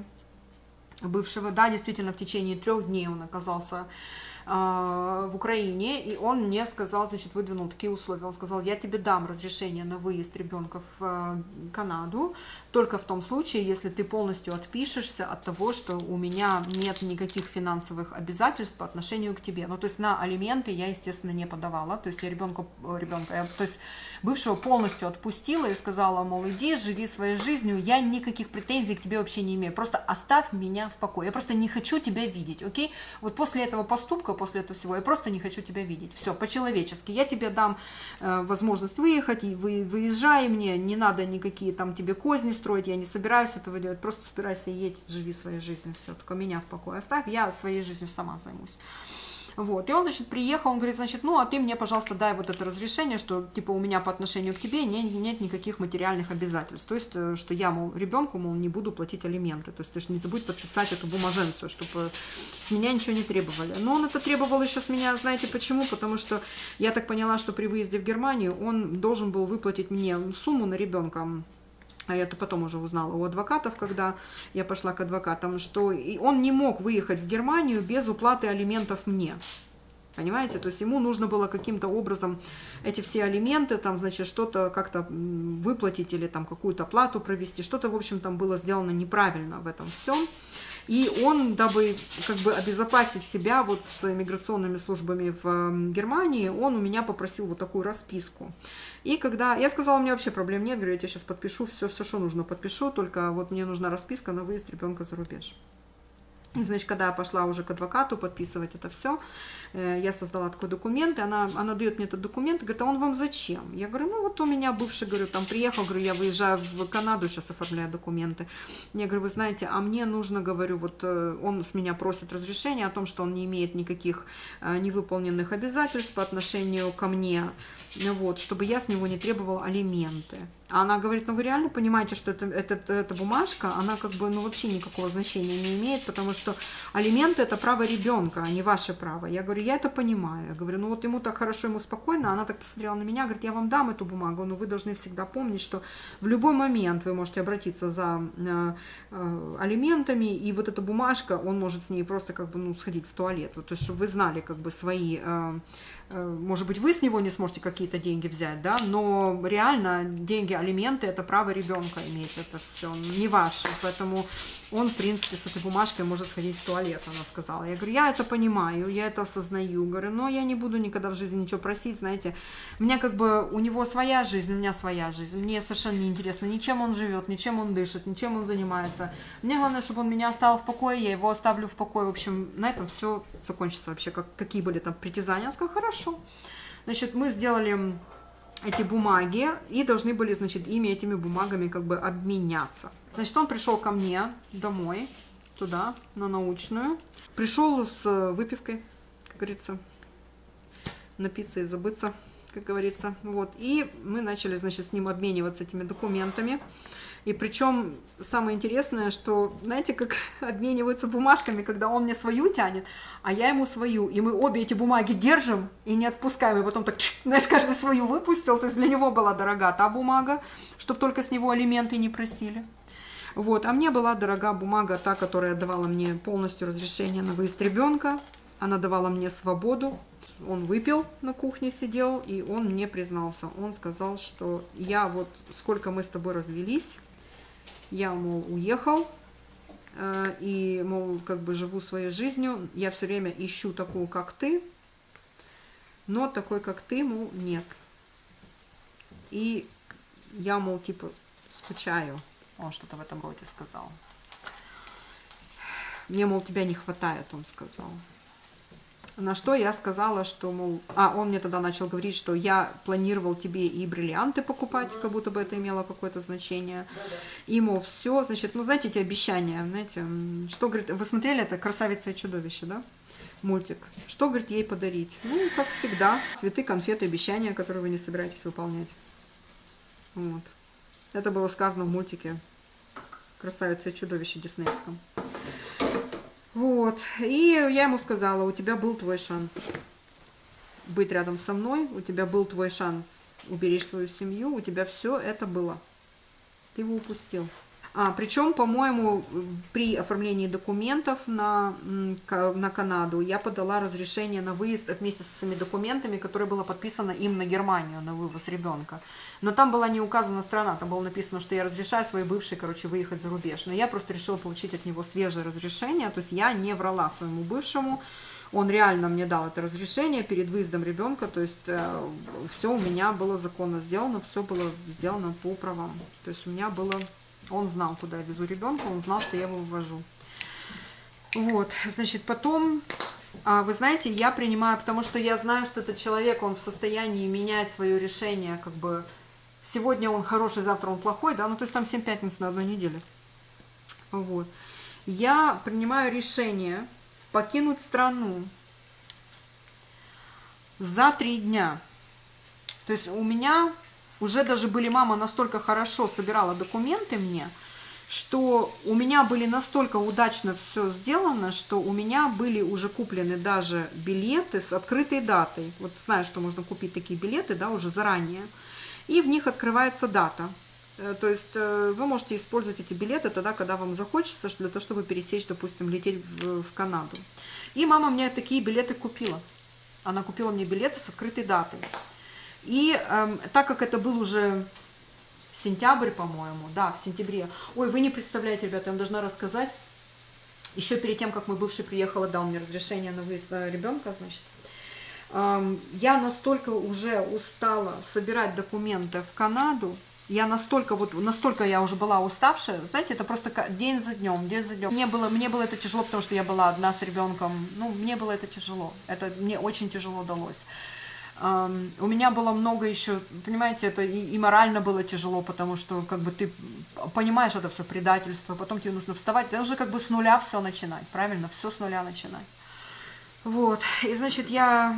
бывшего. Да, действительно, в течение трех дней он оказался э, в Украине, и он мне сказал, значит, выдвинул такие условия. Он сказал, я тебе дам разрешение на выезд ребенка в э, Канаду, только в том случае, если ты полностью отпишешься от того, что у меня нет никаких финансовых обязательств по отношению к тебе. Ну, то есть на алименты я, естественно, не подавала. То есть я ребенка, ребенка я, то есть бывшего полностью отпустила и сказала, мол, иди, живи своей жизнью, я никаких претензий к тебе вообще не имею. Просто оставь меня в покое. Я просто не хочу тебя видеть, окей? Вот после этого поступка, после этого всего, я просто не хочу тебя видеть. Все, по-человечески. Я тебе дам э, возможность выехать, и вы, выезжай мне, не надо никакие там тебе козни строить, я не собираюсь этого делать, просто собирайся и едь, живи своей жизнью, все, только меня в покое оставь, я своей жизнью сама займусь. Вот, и он, значит, приехал, он говорит, значит, ну, а ты мне, пожалуйста, дай вот это разрешение, что, типа, у меня по отношению к тебе не, нет никаких материальных обязательств, то есть, что я, мол, ребенку, мол, не буду платить алименты, то есть, ты же не забудь подписать эту бумаженцию, чтобы с меня ничего не требовали. Но он это требовал еще с меня, знаете почему? Потому что я так поняла, что при выезде в Германию он должен был выплатить мне сумму на ребенка. А я это потом уже узнала у адвокатов, когда я пошла к адвокатам, что он не мог выехать в Германию без уплаты алиментов мне. Понимаете? То есть ему нужно было каким-то образом эти все алименты, там, значит, что-то как-то выплатить или там какую-то оплату провести. Что-то, в общем, там было сделано неправильно в этом всем. И он, дабы как бы обезопасить себя вот с миграционными службами в Германии, он у меня попросил вот такую расписку. И когда я сказала, у меня вообще проблем нет, говорю, я тебе сейчас подпишу, все, все, что нужно, подпишу, только вот мне нужна расписка на выезд ребенка за рубеж. И, значит, когда я пошла уже к адвокату подписывать это все, я создала такой документ, и она, она дает мне этот документ, и говорит, а он вам зачем? Я говорю, ну вот у меня бывший, говорю, там приехал, говорю, я выезжаю в Канаду, сейчас оформляю документы. Я говорю, вы знаете, а мне нужно, говорю, вот он с меня просит разрешения о том, что он не имеет никаких невыполненных обязательств по отношению ко мне, вот, чтобы я с него не требовала алименты. А она говорит, ну вы реально понимаете, что это, это, эта бумажка, она как бы, ну вообще никакого значения не имеет, потому что алименты это право ребенка, а не ваше право. Я говорю, я это понимаю. Я говорю, ну вот ему так хорошо, ему спокойно. Она так посмотрела на меня, говорит, я вам дам эту бумагу, но вы должны всегда помнить, что в любой момент вы можете обратиться за э, э, алиментами, и вот эта бумажка, он может с ней просто как бы, ну, сходить в туалет. Вот, то есть, чтобы вы знали как бы свои... Э, может быть, вы с него не сможете какие-то деньги взять, да, но реально деньги, алименты – это право ребенка иметь это все, не ваше, поэтому он, в принципе, с этой бумажкой может сходить в туалет, она сказала. Я говорю, я это понимаю, я это осознаю, говорю, но я не буду никогда в жизни ничего просить, знаете, у меня как бы, у него своя жизнь, у меня своя жизнь, мне совершенно не интересно, ни чем он живет, ни чем он дышит, ни чем он занимается, мне главное, чтобы он меня оставил в покое, я его оставлю в покое, в общем, на этом все закончится вообще, как, какие были там притязания, он сказал, хорошо, значит, мы сделали эти бумаги и должны были, значит, ими, этими бумагами как бы обменяться. Значит, он пришел ко мне домой, туда, на научную. Пришел с выпивкой, как говорится, напиться и забыться, как говорится. Вот. И мы начали, значит, с ним обмениваться этими документами. И причем самое интересное, что, знаете, как обмениваются бумажками, когда он мне свою тянет, а я ему свою. И мы обе эти бумаги держим и не отпускаем. И потом так, знаешь, каждый свою выпустил. То есть для него была дорога та бумага, чтобы только с него алименты не просили. Вот. А мне была дорога бумага, та, которая давала мне полностью разрешение на выезд ребенка. Она давала мне свободу. Он выпил, на кухне сидел, и он мне признался. Он сказал, что я вот, сколько мы с тобой развелись, я, мол, уехал, э, и, мол, как бы живу своей жизнью, я все время ищу такую, как ты, но такой, как ты, мол, нет. И я, мол, типа, скучаю. Он что-то в этом роде сказал. Мне, мол, тебя не хватает, он сказал. На что я сказала, что, мол... А, он мне тогда начал говорить, что я планировал тебе и бриллианты покупать, как будто бы это имело какое-то значение. И, мол, все, значит, ну, знаете, эти обещания, знаете, что, говорит, вы смотрели это «Красавица и чудовище», да? Мультик. Что, говорит, ей подарить? Ну, как всегда, цветы, конфеты, обещания, которые вы не собираетесь выполнять. Вот. Это было сказано в мультике «Красавица и чудовище» диснеевском. Вот, и я ему сказала, у тебя был твой шанс быть рядом со мной, у тебя был твой шанс уберечь свою семью, у тебя все это было, ты его упустил. А, причем, по-моему, при оформлении документов на, на Канаду я подала разрешение на выезд вместе со своими документами, которое было подписано им на Германию, на вывоз ребенка. Но там была не указана страна, там было написано, что я разрешаю своей бывшей, короче, выехать за рубеж. Но я просто решила получить от него свежее разрешение, то есть я не врала своему бывшему. Он реально мне дал это разрешение перед выездом ребенка, то есть э, все у меня было законно сделано, все было сделано по правам. То есть у меня было... Он знал, куда я везу ребенка, он знал, что я его вывожу. Вот, значит, потом, вы знаете, я принимаю, потому что я знаю, что этот человек, он в состоянии менять свое решение, как бы, сегодня он хороший, завтра он плохой, да, ну, то есть там семь пятниц на одной неделе. Вот. Я принимаю решение покинуть страну за три дня. То есть у меня... Уже даже были, мама настолько хорошо собирала документы мне, что у меня были настолько удачно все сделано, что у меня были уже куплены даже билеты с открытой датой. Вот знаю, что можно купить такие билеты, да, уже заранее. И в них открывается дата. То есть вы можете использовать эти билеты тогда, когда вам захочется, для того, чтобы пересечь, допустим, лететь в, в Канаду. И мама мне такие билеты купила. Она купила мне билеты с открытой датой. И э, так как это был уже сентябрь, по-моему, да, в сентябре. Ой, вы не представляете, ребята, я вам должна рассказать. Еще перед тем, как мой бывший приехал и дал мне разрешение на выезд ребенка, значит, э, я настолько уже устала собирать документы в Канаду, я настолько, вот, настолько я уже была уставшая, знаете, это просто день за днем, день за днем. Мне было, мне было это тяжело, потому что я была одна с ребенком, ну, мне было это тяжело, это мне очень тяжело далось. Um, у меня было много еще, понимаете, это и, и морально было тяжело, потому что как бы ты понимаешь, это все предательство, потом тебе нужно вставать, тебе нужно как бы с нуля все начинать, правильно, все с нуля начинать. Вот, и значит, я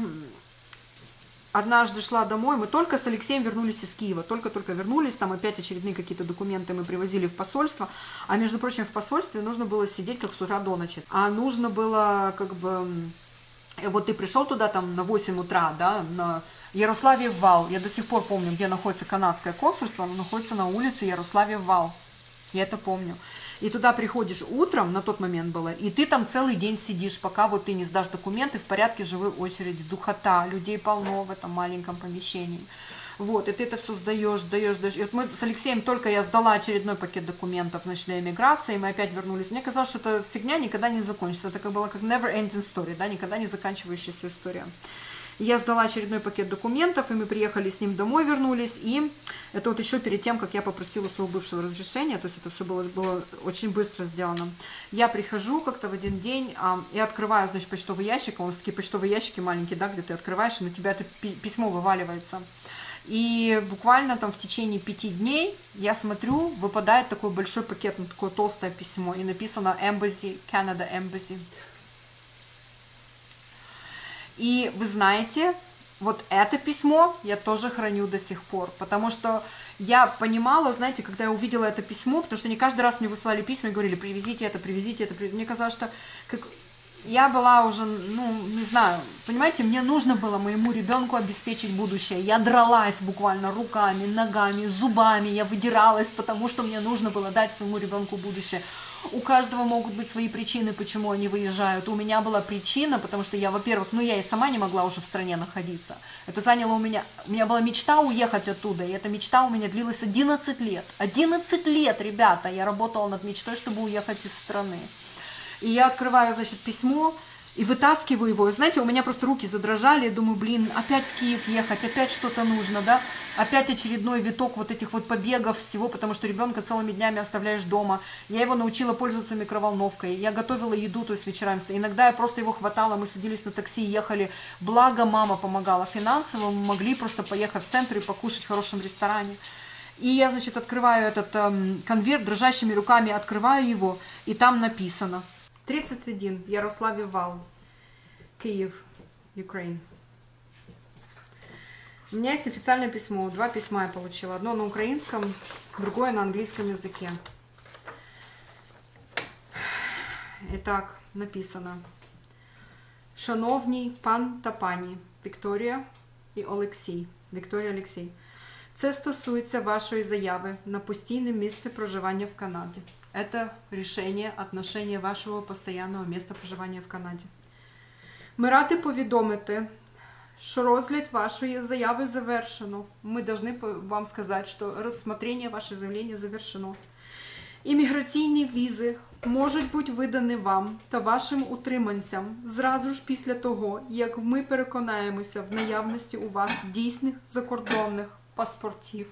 однажды шла домой, мы только с Алексеем вернулись из Киева, только-только вернулись, там опять очередные какие-то документы мы привозили в посольство, а между прочим в посольстве нужно было сидеть как с утра до ночи, а нужно было как бы... Вот ты пришел туда там на восемь утра, да, на Ярославьев вал. Я до сих пор помню, где находится канадское консульство. Оно находится на улице Ярославьев вал. Я это помню. И туда приходишь утром, на тот момент было, и ты там целый день сидишь, пока вот ты не сдашь документы в порядке живой очереди. Духота, людей полно в этом маленьком помещении. Вот, и ты это все сдаешь, сдаешь, сдаешь. И вот мы с Алексеем, только я сдала очередной пакет документов, значит, для эмиграции, мы опять вернулись. Мне казалось, что эта фигня никогда не закончится. Это как было как never ending story, да, никогда не заканчивающаяся история. Я сдала очередной пакет документов, и мы приехали с ним домой, вернулись, и это вот еще перед тем, как я попросила своего бывшего разрешения, то есть это все было, было очень быстро сделано. Я прихожу как-то в один день а, и открываю, значит, почтовый ящик, у нас такие почтовые ящики маленькие, да, где ты открываешь, и на тебя это письмо вываливается. И буквально там в течение пяти дней я смотрю, выпадает такой большой пакет, ну, такое толстое письмо, и написано Embassy, Canada Embassy. И вы знаете, вот это письмо я тоже храню до сих пор, потому что я понимала, знаете, когда я увидела это письмо, потому что они каждый раз мне высылали письма и говорили, привезите это, привезите это, привезите. Мне казалось, что как... я была уже, ну, не знаю, понимаете, мне нужно было моему ребенку обеспечить будущее. Я дралась буквально руками, ногами, зубами, я выдиралась, потому что мне нужно было дать своему ребенку будущее. У каждого могут быть свои причины, почему они выезжают. У меня была причина, потому что я, во-первых, ну я и сама не могла уже в стране находиться. Это заняло у меня, у меня была мечта уехать оттуда, и эта мечта у меня длилась одиннадцать лет. одиннадцать лет, ребята, я работала над мечтой, чтобы уехать из страны. И я открываю, значит, письмо и вытаскиваю его. И знаете, у меня просто руки задрожали. Думаю, блин, опять в Киев ехать, опять что-то нужно, да? Опять очередной виток вот этих вот побегов всего, потому что ребенка целыми днями оставляешь дома. Я его научила пользоваться микроволновкой. Я готовила еду, то есть вечерами. Иногда я просто его хватала, мы садились на такси, ехали. Благо мама помогала финансово, мы могли просто поехать в центр и покушать в хорошем ресторане. И я, значит, открываю этот эм, конверт, дрожащими руками открываю его, и там написано. тридцать один. Ярославе Вал. Киев, Украина. У меня есть официальное письмо. Два письма я получила. Одно на украинском, другое на английском языке. Итак, написано. Шановний пан та пані Вікторія і Олексій. Вікторія Олексій. Це стосується вашої заяви на постійне місце проживання в Канаді. Это решение отношения вашего постоянного места проживання в Канаді. Ми раді повідомити, що розгляд вашої заяви завершено. Мы должны вам сказать, что рассмотрение вашего заявления завершено. Імміграційні візи можуть бути видані вам та вашим утриманцям зразу ж після того, як ми переконаємося в наявності у вас дійсних закордонних паспортів.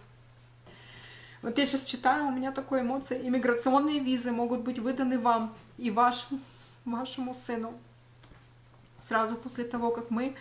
Вот я сейчас читаю, у меня такая эмоция. Иммиграционные визы могут быть выданы вам и вашему, вашему сыну. Сразу после того, как мы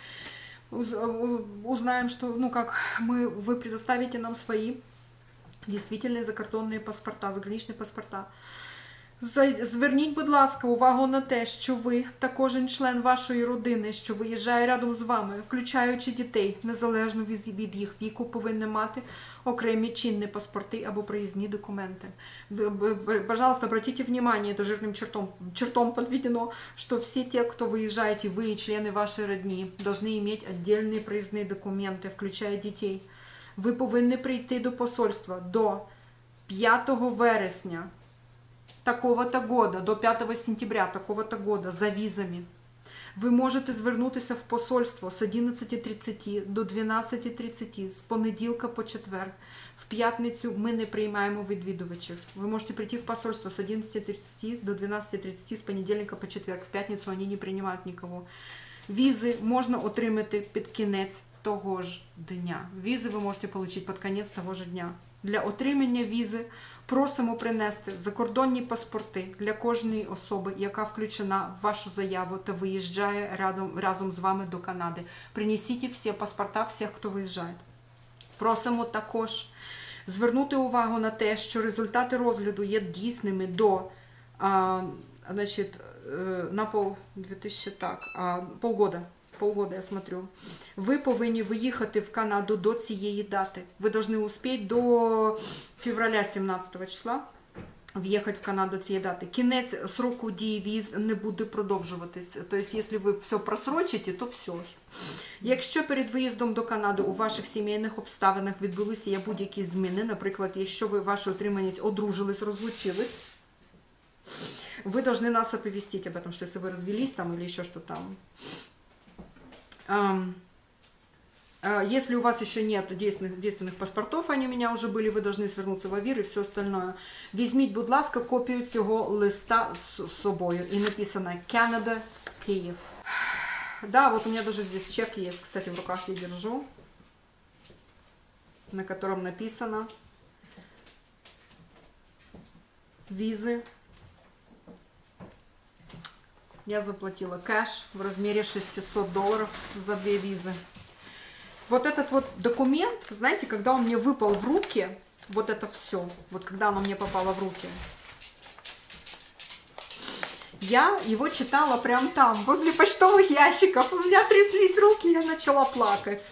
узнаем, что, ну, как мы, вы предоставите нам свои действительные закордонные паспорта, заграничные паспорта. Зверніть, будь ласка, увагу на те, що ви та кожен член вашої родини, що виїжджає рядом з вами, включаючи дітей, незалежно від їх віку, повинні мати окремі чинні паспорти або проїзні документи. Пожалуйста, обратите внимание, это жирным чертом, чертом подведено, что все те, кто выезжает, и вы, и члены вашей родни, должны иметь отдельные проездные документы, включая детей. Ви повинні прийти до посольства до п'ятого вересня такого-то года, до п'ятого сентября такого-то года за візами. Ви можете звернутися в посольство з одинадцяти тридцяти до дванадцяти тридцяти, з понеділка по четвер. В п'ятницю ми не приймаємо відвідувачів. Ви можете прийти в посольство з одинадцяти тридцяти до дванадцяти тридцяти, з понеділка по четвер. В п'ятницю вони не приймають нікого. Візи можна отримати під кінець того ж дня. Візи ви можете отримати під кінець того ж дня. Для отримання візи просимо принести закордонні паспорти для кожної особи, яка включена в вашу заяву та виїжджає разом, разом з вами до Канади. Принесіть всі паспорта всіх, хто виїжджає. Просимо також звернути увагу на те, що результати розгляду є дійсними до, а, значить, на пол, дві тисячі, так, а, полгода. Полгода, я смотрю. Ви повинні виїхати в Канаду до цієї дати. Ви повинні успіти до февраля сімнадцятого числа в'їхати в Канаду цієї дати. Кінець сроку дії віз не буде продовжуватись. Тобто, якщо ви все просрочите, то все. Якщо перед виїздом до Канади у ваших сімейних обставинах відбулися будь-які зміни, наприклад, якщо ви ваші отриманець одружились, розлучились, вы должны нас оповестить об этом, что если вы развелись там или еще что-то там. Если у вас еще нет действенных, действенных паспортов, они у меня уже были, вы должны свернуться в АВІР и все остальное. Візьміть, будь ласка, копію цього листа з собою. И написано Canada, Киев. Да, вот у меня даже здесь чек есть, кстати, в руках я держу, на котором написано визы. Я заплатила кэш в размере шестисот долларов за две визы. Вот этот вот документ, знаете, когда он мне выпал в руки, вот это все, вот когда оно мне попало в руки, Я его читала прям там, возле почтовых ящиков. У меня тряслись руки, я начала плакать.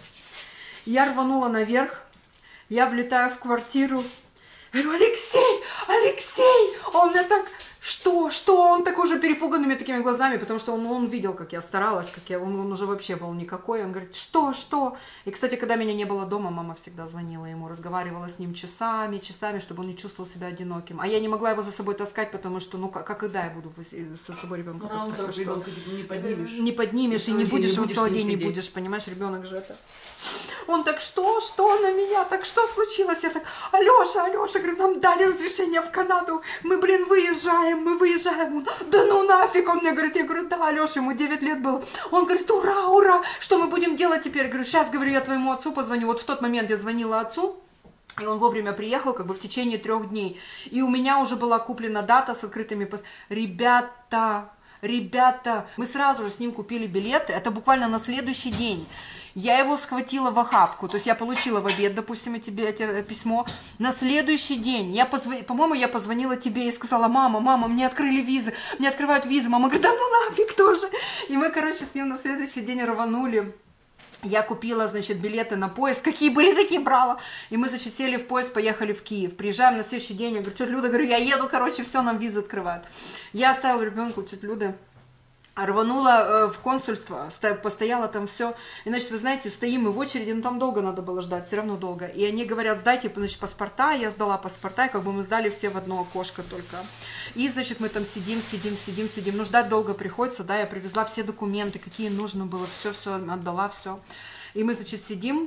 Я рванула наверх, я влетаю в квартиру. Я говорю: Алексей, Алексей! Он меня так... Что? Что? Он такой уже перепуганными такими глазами, потому что он, он видел, как я старалась, как я, он, он уже вообще был никакой. Он говорит: что? Что? И, кстати, когда меня не было дома, мама всегда звонила ему, разговаривала с ним часами, часами, чтобы он не чувствовал себя одиноким. А я не могла его за собой таскать, потому что, ну, как, как и да, я буду со собой ребенка а таскать. Он ребенка не поднимешь. Не поднимешь и, и не будешь, он целый день не будешь, понимаешь, ребенок же это... Он так: что, что на меня, так что случилось? Я так: Алеша, Алеша, говорю, нам дали разрешение в Канаду, мы, блин, выезжаем, мы выезжаем. Он: да ну нафиг, он мне говорит. Я говорю: да, Алеша, ему девять лет было. Он говорит: ура, ура, что мы будем делать теперь? Я говорю: сейчас, говорю, я твоему отцу позвоню. Вот в тот момент я звонила отцу, и он вовремя приехал, как бы в течение трех дней. И у меня уже была куплена дата с открытыми... Пос... Ребята... Ребята, мы сразу же с ним купили билеты, это буквально на следующий день. Я его схватила в охапку, то есть я получила в обед, допустим, тебе это письмо. На следующий день, я позв... по-моему, я позвонила тебе и сказала: мама, мама, мне открыли визы, мне открывают визы. Мама говорит: да ну нафиг тоже. И мы, короче, с ним на следующий день рванули. Я купила, значит, билеты на поезд, какие были, такие брала. И мы, значит, сели в поезд, поехали в Киев. Приезжаем на следующий день, я говорю: тетя Люда, говорю, я еду, короче, все, нам визы открывают. Я оставила ребенка у тети Люды, рванула э, в консульство, постояла там все. И, значит, вы знаете, стоим мы в очереди, но там долго надо было ждать, все равно долго. И они говорят: сдайте, значит, паспорта. Я сдала паспорта, и как бы мы сдали все в одно окошко только. И, значит, мы там сидим, сидим, сидим, сидим. Ну, ждать долго приходится, да, я привезла все документы, какие нужно было, все-все, отдала, все. И мы, значит, сидим.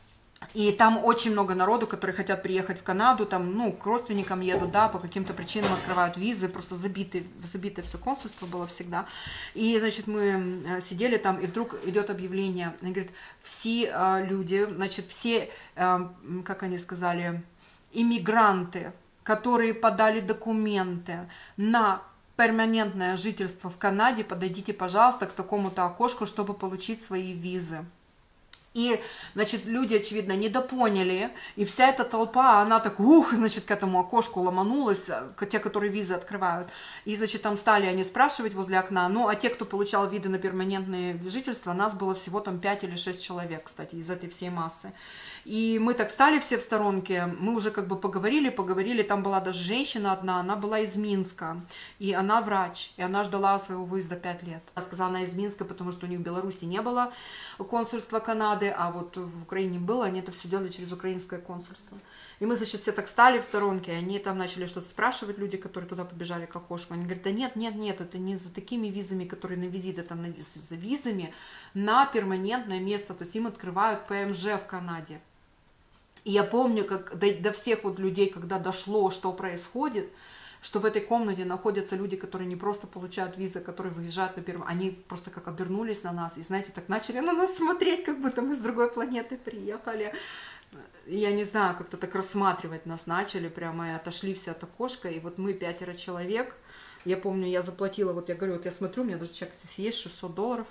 И там очень много народу, которые хотят приехать в Канаду, там, ну, к родственникам едут, да, по каким-то причинам открывают визы, просто забитое, забитое все консульство было всегда. И, значит, мы сидели там, и вдруг идет объявление, они говорят: все э, люди, значит, все, э, как они сказали, иммигранты, которые подали документы на перманентное жительство в Канаде, подойдите, пожалуйста, к такому-то окошку, чтобы получить свои визы. И, значит, люди, очевидно, недопоняли, и вся эта толпа, она так, ух, значит, к этому окошку ломанулась, те, которые визы открывают. И, значит, там стали они спрашивать возле окна. Ну, а те, кто получал виды на перманентное жительство, нас было всего там пять или шесть человек, кстати, из этой всей массы. И мы так стали все в сторонке, мы уже как бы поговорили, поговорили, там была даже женщина одна, она была из Минска, и она врач, и она ждала своего выезда пять лет. Она сказала, она из Минска, потому что у них в Беларуси не было консульства Канады, а вот в Украине было, они это все делали через украинское консульство. И мы, значит, все так стали в сторонке, и они там начали что-то спрашивать, люди, которые туда побежали к окошку. Они говорят: да нет, нет, нет, это не за такими визами, которые на визит, это на, за визами на перманентное место, то есть им открывают ПМЖ в Канаде. И я помню, как до, до всех вот людей, когда дошло, что происходит, что в этой комнате находятся люди, которые не просто получают визы, которые выезжают на первом, они просто как обернулись на нас, и, знаете, так начали на нас смотреть, как будто мы с другой планеты приехали. Я не знаю, как-то так рассматривать нас начали, прямо и отошли все от окошка, и вот мы пятеро человек. Я помню, я заплатила, вот я говорю, вот я смотрю, у меня даже чек здесь есть, шестьсот долларов.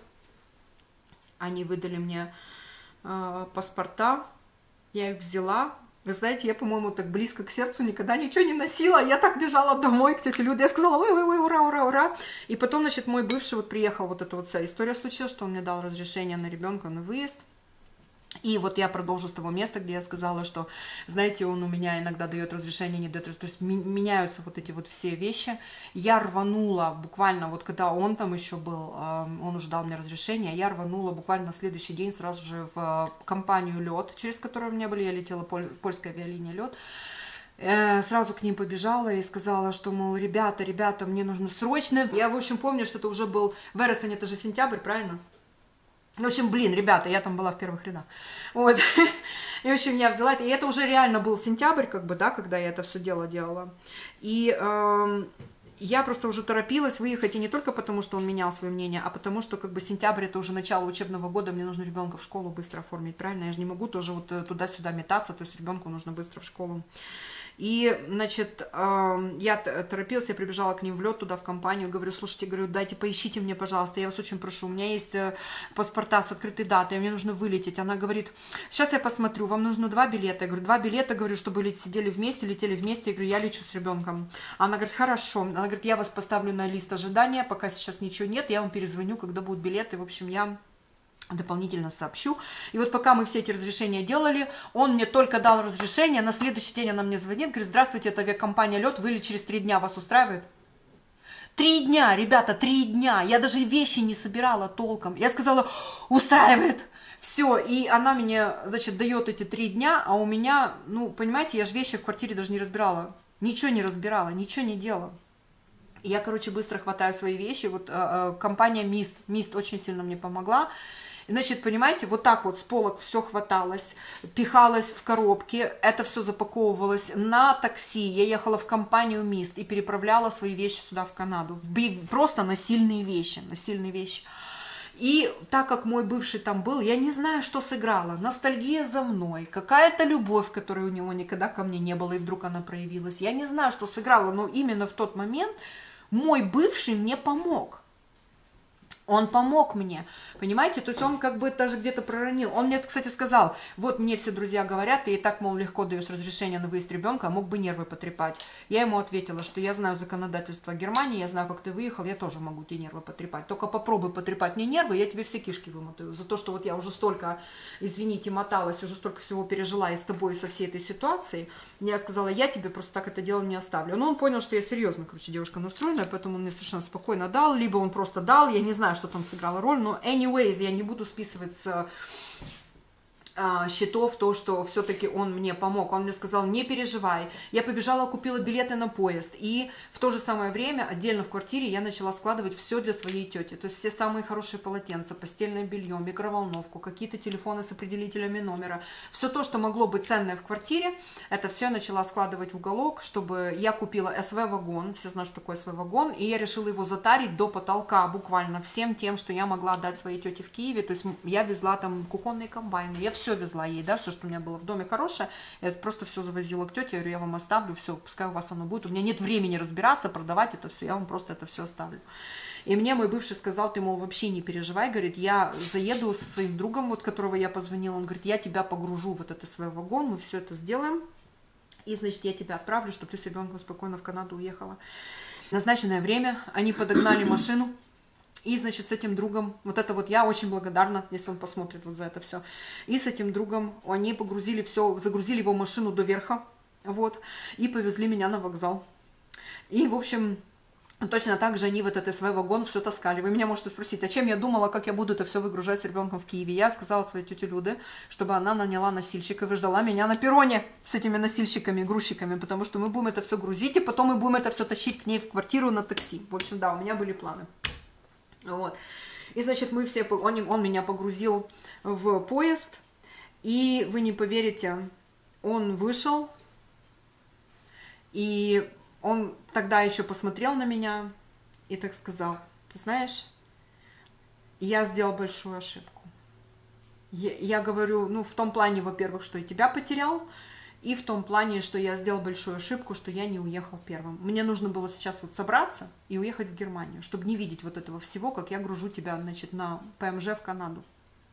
Они выдали мне э, паспорта, я их взяла. Вы знаете, я, по-моему, так близко к сердцу никогда ничего не носила. Я так бежала домой к тете Люде. Я сказала: ой, ой, ой, ура, ура, ура. И потом, значит, мой бывший вот приехал, вот эта вот вся история случилась, что он мне дал разрешение на ребенка на выезд. И вот я продолжу с того места, где я сказала, что, знаете, он у меня иногда дает разрешение, не дает разрешение, то есть меняются вот эти вот все вещи. Я рванула буквально, вот когда он там еще был, он уже дал мне разрешение, я рванула буквально на следующий день сразу же в компанию «Лед», через которую у меня были, я летела, польская авиалиния «Лед». Сразу к ним побежала и сказала, что, мол, ребята, ребята, мне нужно срочно. Я, в общем, помню, что это уже был вересень, это же сентябрь, правильно? В общем, блин, ребята, я там была в первых рядах. Вот. И, в общем, я взяла это. И это уже реально был сентябрь, как бы, да, когда я это все дело делала. И э, я просто уже торопилась выехать, и не только потому, что он менял свое мнение, а потому, что, как бы, сентябрь — это уже начало учебного года, мне нужно ребенка в школу быстро оформить, правильно? Я же не могу тоже вот туда-сюда метаться, то есть ребенку нужно быстро в школу. И, значит, я торопилась, я прибежала к ним в лед туда, в компанию, говорю, слушайте, говорю, дайте, поищите мне, пожалуйста, я вас очень прошу, у меня есть паспорта с открытой датой, мне нужно вылететь. Она говорит, сейчас я посмотрю, вам нужно два билета. Я говорю, два билета, говорю, чтобы сидели вместе, летели вместе. Я говорю, я лечу с ребенком. Она говорит, хорошо. Она говорит, я вас поставлю на лист ожидания, пока сейчас ничего нет, я вам перезвоню, когда будут билеты. В общем, я дополнительно сообщу. И вот пока мы все эти разрешения делали, он мне только дал разрешение, на следующий день она мне звонит, говорит, здравствуйте, это авиакомпания «Лед», вылет через три дня, вас устраивает? Три дня, ребята, три дня, я даже вещи не собирала толком. Я сказала, устраивает. Все, и она мне, значит, дает эти три дня, а у меня, ну, понимаете, я же вещи в квартире даже не разбирала. Ничего не разбирала, ничего не делала. И я, короче, быстро хватаю свои вещи. Вот э, компания Мист, Мист очень сильно мне помогла. Значит, понимаете, вот так вот с полок все хваталось, пихалось в коробки, это все запаковывалось на такси. Я ехала в компанию Мист и переправляла свои вещи сюда, в Канаду. Просто насильные вещи, насильные вещи. И так как мой бывший там был, я не знаю, что сыграла. Ностальгия за мной, какая-то любовь, которой у него никогда ко мне не было, и вдруг она проявилась. Я не знаю, что сыграла, но именно в тот момент мой бывший мне помог. Он помог мне, понимаете, то есть он как бы даже где-то проронил. Он мне, кстати, сказал, вот мне все друзья говорят, ты и так, мол, легко даешь разрешение на выезд ребенка, а мог бы нервы потрепать. Я ему ответила, что я знаю законодательство Германии, я знаю, как ты выехал, я тоже могу тебе нервы потрепать. Только попробуй потрепать мне нервы, я тебе все кишки вымотаю. За то, что вот я уже столько, извините, моталась, уже столько всего пережила и с тобой, и со всей этой ситуацией. Я сказала, я тебе просто так это дело не оставлю. Но он понял, что я серьезно, короче, девушка настроенная, поэтому он мне совершенно спокойно дал, либо он просто дал, я не знаю, что там сыграла роль, но anyways, я не буду списывать с а, счетов то, что все-таки он мне помог. Он мне сказал, не переживай. Я побежала, купила билеты на поезд. И в то же самое время отдельно в квартире я начала складывать все для своей тети. То есть все самые хорошие полотенца, постельное белье, микроволновку, какие-то телефоны с определителями номера. Все то, что могло быть ценное в квартире, это все я начала складывать в уголок, чтобы я купила эс вэ-вагон. Все знают, что такое эс вэ-вагон. И я решила его затарить до потолка буквально всем тем, что я могла отдать своей тете в Киеве. То есть я везла там кухонные комбайны. Я все все везла ей, да, все, что у меня было в доме хорошее, я просто все завозила к тете, я говорю, я вам оставлю, все, пускай у вас оно будет, у меня нет времени разбираться, продавать это все, я вам просто это все оставлю. И мне мой бывший сказал, ты, мол, вообще не переживай, говорит, я заеду со своим другом, вот, которого я позвонила, он говорит, я тебя погружу в этот свой вагон, мы все это сделаем, и, значит, я тебя отправлю, чтобы ты с ребенком спокойно в Канаду уехала. В назначенное время они подогнали машину, и, значит, с этим другом, вот это вот я очень благодарна, если он посмотрит вот за это все. И с этим другом они погрузили все, загрузили его машину до верха, вот, и повезли меня на вокзал. И, в общем, точно так же они в этот эс вэ-вагон все таскали. Вы меня можете спросить, а чем я думала, как я буду это все выгружать с ребенком в Киеве? Я сказала своей тете Люде, чтобы она наняла носильщиков и ждала меня на перроне с этими носильщиками, грузчиками, потому что мы будем это все грузить, и потом мы будем это все тащить к ней в квартиру на такси. В общем, да, у меня были планы. Вот. И, значит, мы все, он, он меня погрузил в поезд, и вы не поверите, он вышел, и он тогда еще посмотрел на меня и так сказал, ты знаешь, я сделал большую ошибку. Я, я говорю, ну, в том плане, во-первых, что я тебя потерял, и в том плане, что я сделал большую ошибку, что я не уехал первым. Мне нужно было сейчас вот собраться и уехать в Германию, чтобы не видеть вот этого всего, как я гружу тебя, значит, на пэ эм жэ в Канаду.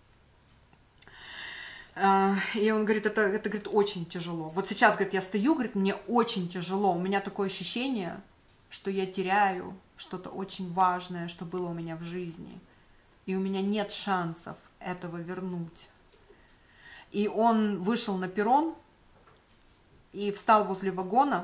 И он говорит, это, это, говорит, очень тяжело. Вот сейчас, говорит, я стою, говорит, мне очень тяжело. У меня такое ощущение, что я теряю что-то очень важное, что было у меня в жизни. И у меня нет шансов этого вернуть. И он вышел на перрон, и встал возле вагона,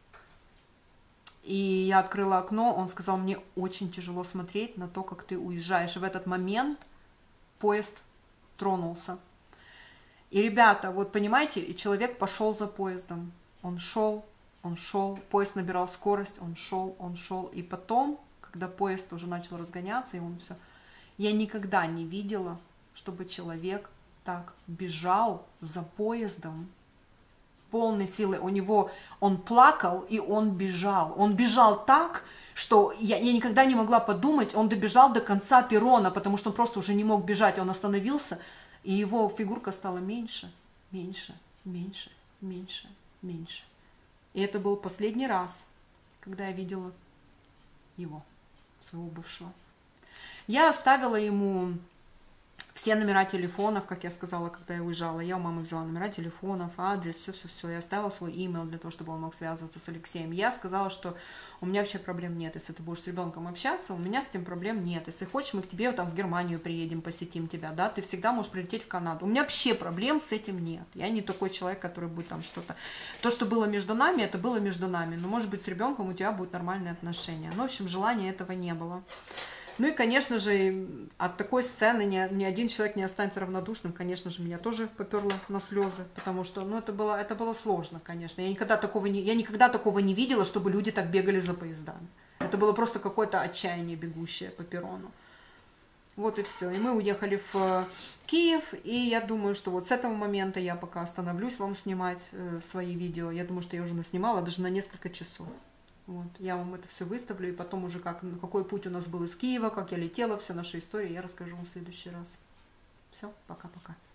и я открыла окно, он сказал, мне очень тяжело смотреть на то, как ты уезжаешь. И в этот момент поезд тронулся. И, ребята, вот понимаете, и человек пошел за поездом. Он шел, он шел, поезд набирал скорость, он шел, он шел. И потом, когда поезд уже начал разгоняться, и он все... Я никогда не видела, чтобы человек так бежал за поездом, полной силы. У него, он плакал, и он бежал. Он бежал так, что я, я никогда не могла подумать, он добежал до конца перрона, потому что он просто уже не мог бежать. Он остановился, и его фигурка стала меньше, меньше, меньше, меньше, меньше. И это был последний раз, когда я видела его, своего бывшего. Я оставила ему все номера телефонов, как я сказала, когда я уезжала. Я у мамы взяла номера телефонов, адрес, все-все-все. Я оставила свой имейл для того, чтобы он мог связываться с Алексеем. Я сказала, что у меня вообще проблем нет. Если ты будешь с ребенком общаться, у меня с этим проблем нет. Если хочешь, мы к тебе там в Германию приедем, посетим тебя, да, ты всегда можешь прилететь в Канаду. У меня вообще проблем с этим нет. Я не такой человек, который будет там что-то... То, что было между нами, это было между нами. Но, может быть, с ребенком у тебя будут нормальные отношения. Ну, в общем, желания этого не было. Ну и, конечно же, от такой сцены ни, ни один человек не останется равнодушным. Конечно же, меня тоже поперло на слезы, потому что, ну, это было, это было сложно, конечно. Я никогда такого не, я никогда такого не видела, чтобы люди так бегали за поездами. Это было просто какое-то отчаяние, бегущее по перрону. Вот и все. И мы уехали в Киев, и я думаю, что вот с этого момента я пока остановлюсь вам снимать э, свои видео. Я думаю, что я уже наснимала даже на несколько часов. Вот, я вам это все выставлю, и потом уже как, какой путь у нас был из Киева, как я летела, все наши истории я расскажу вам в следующий раз. Все, пока-пока.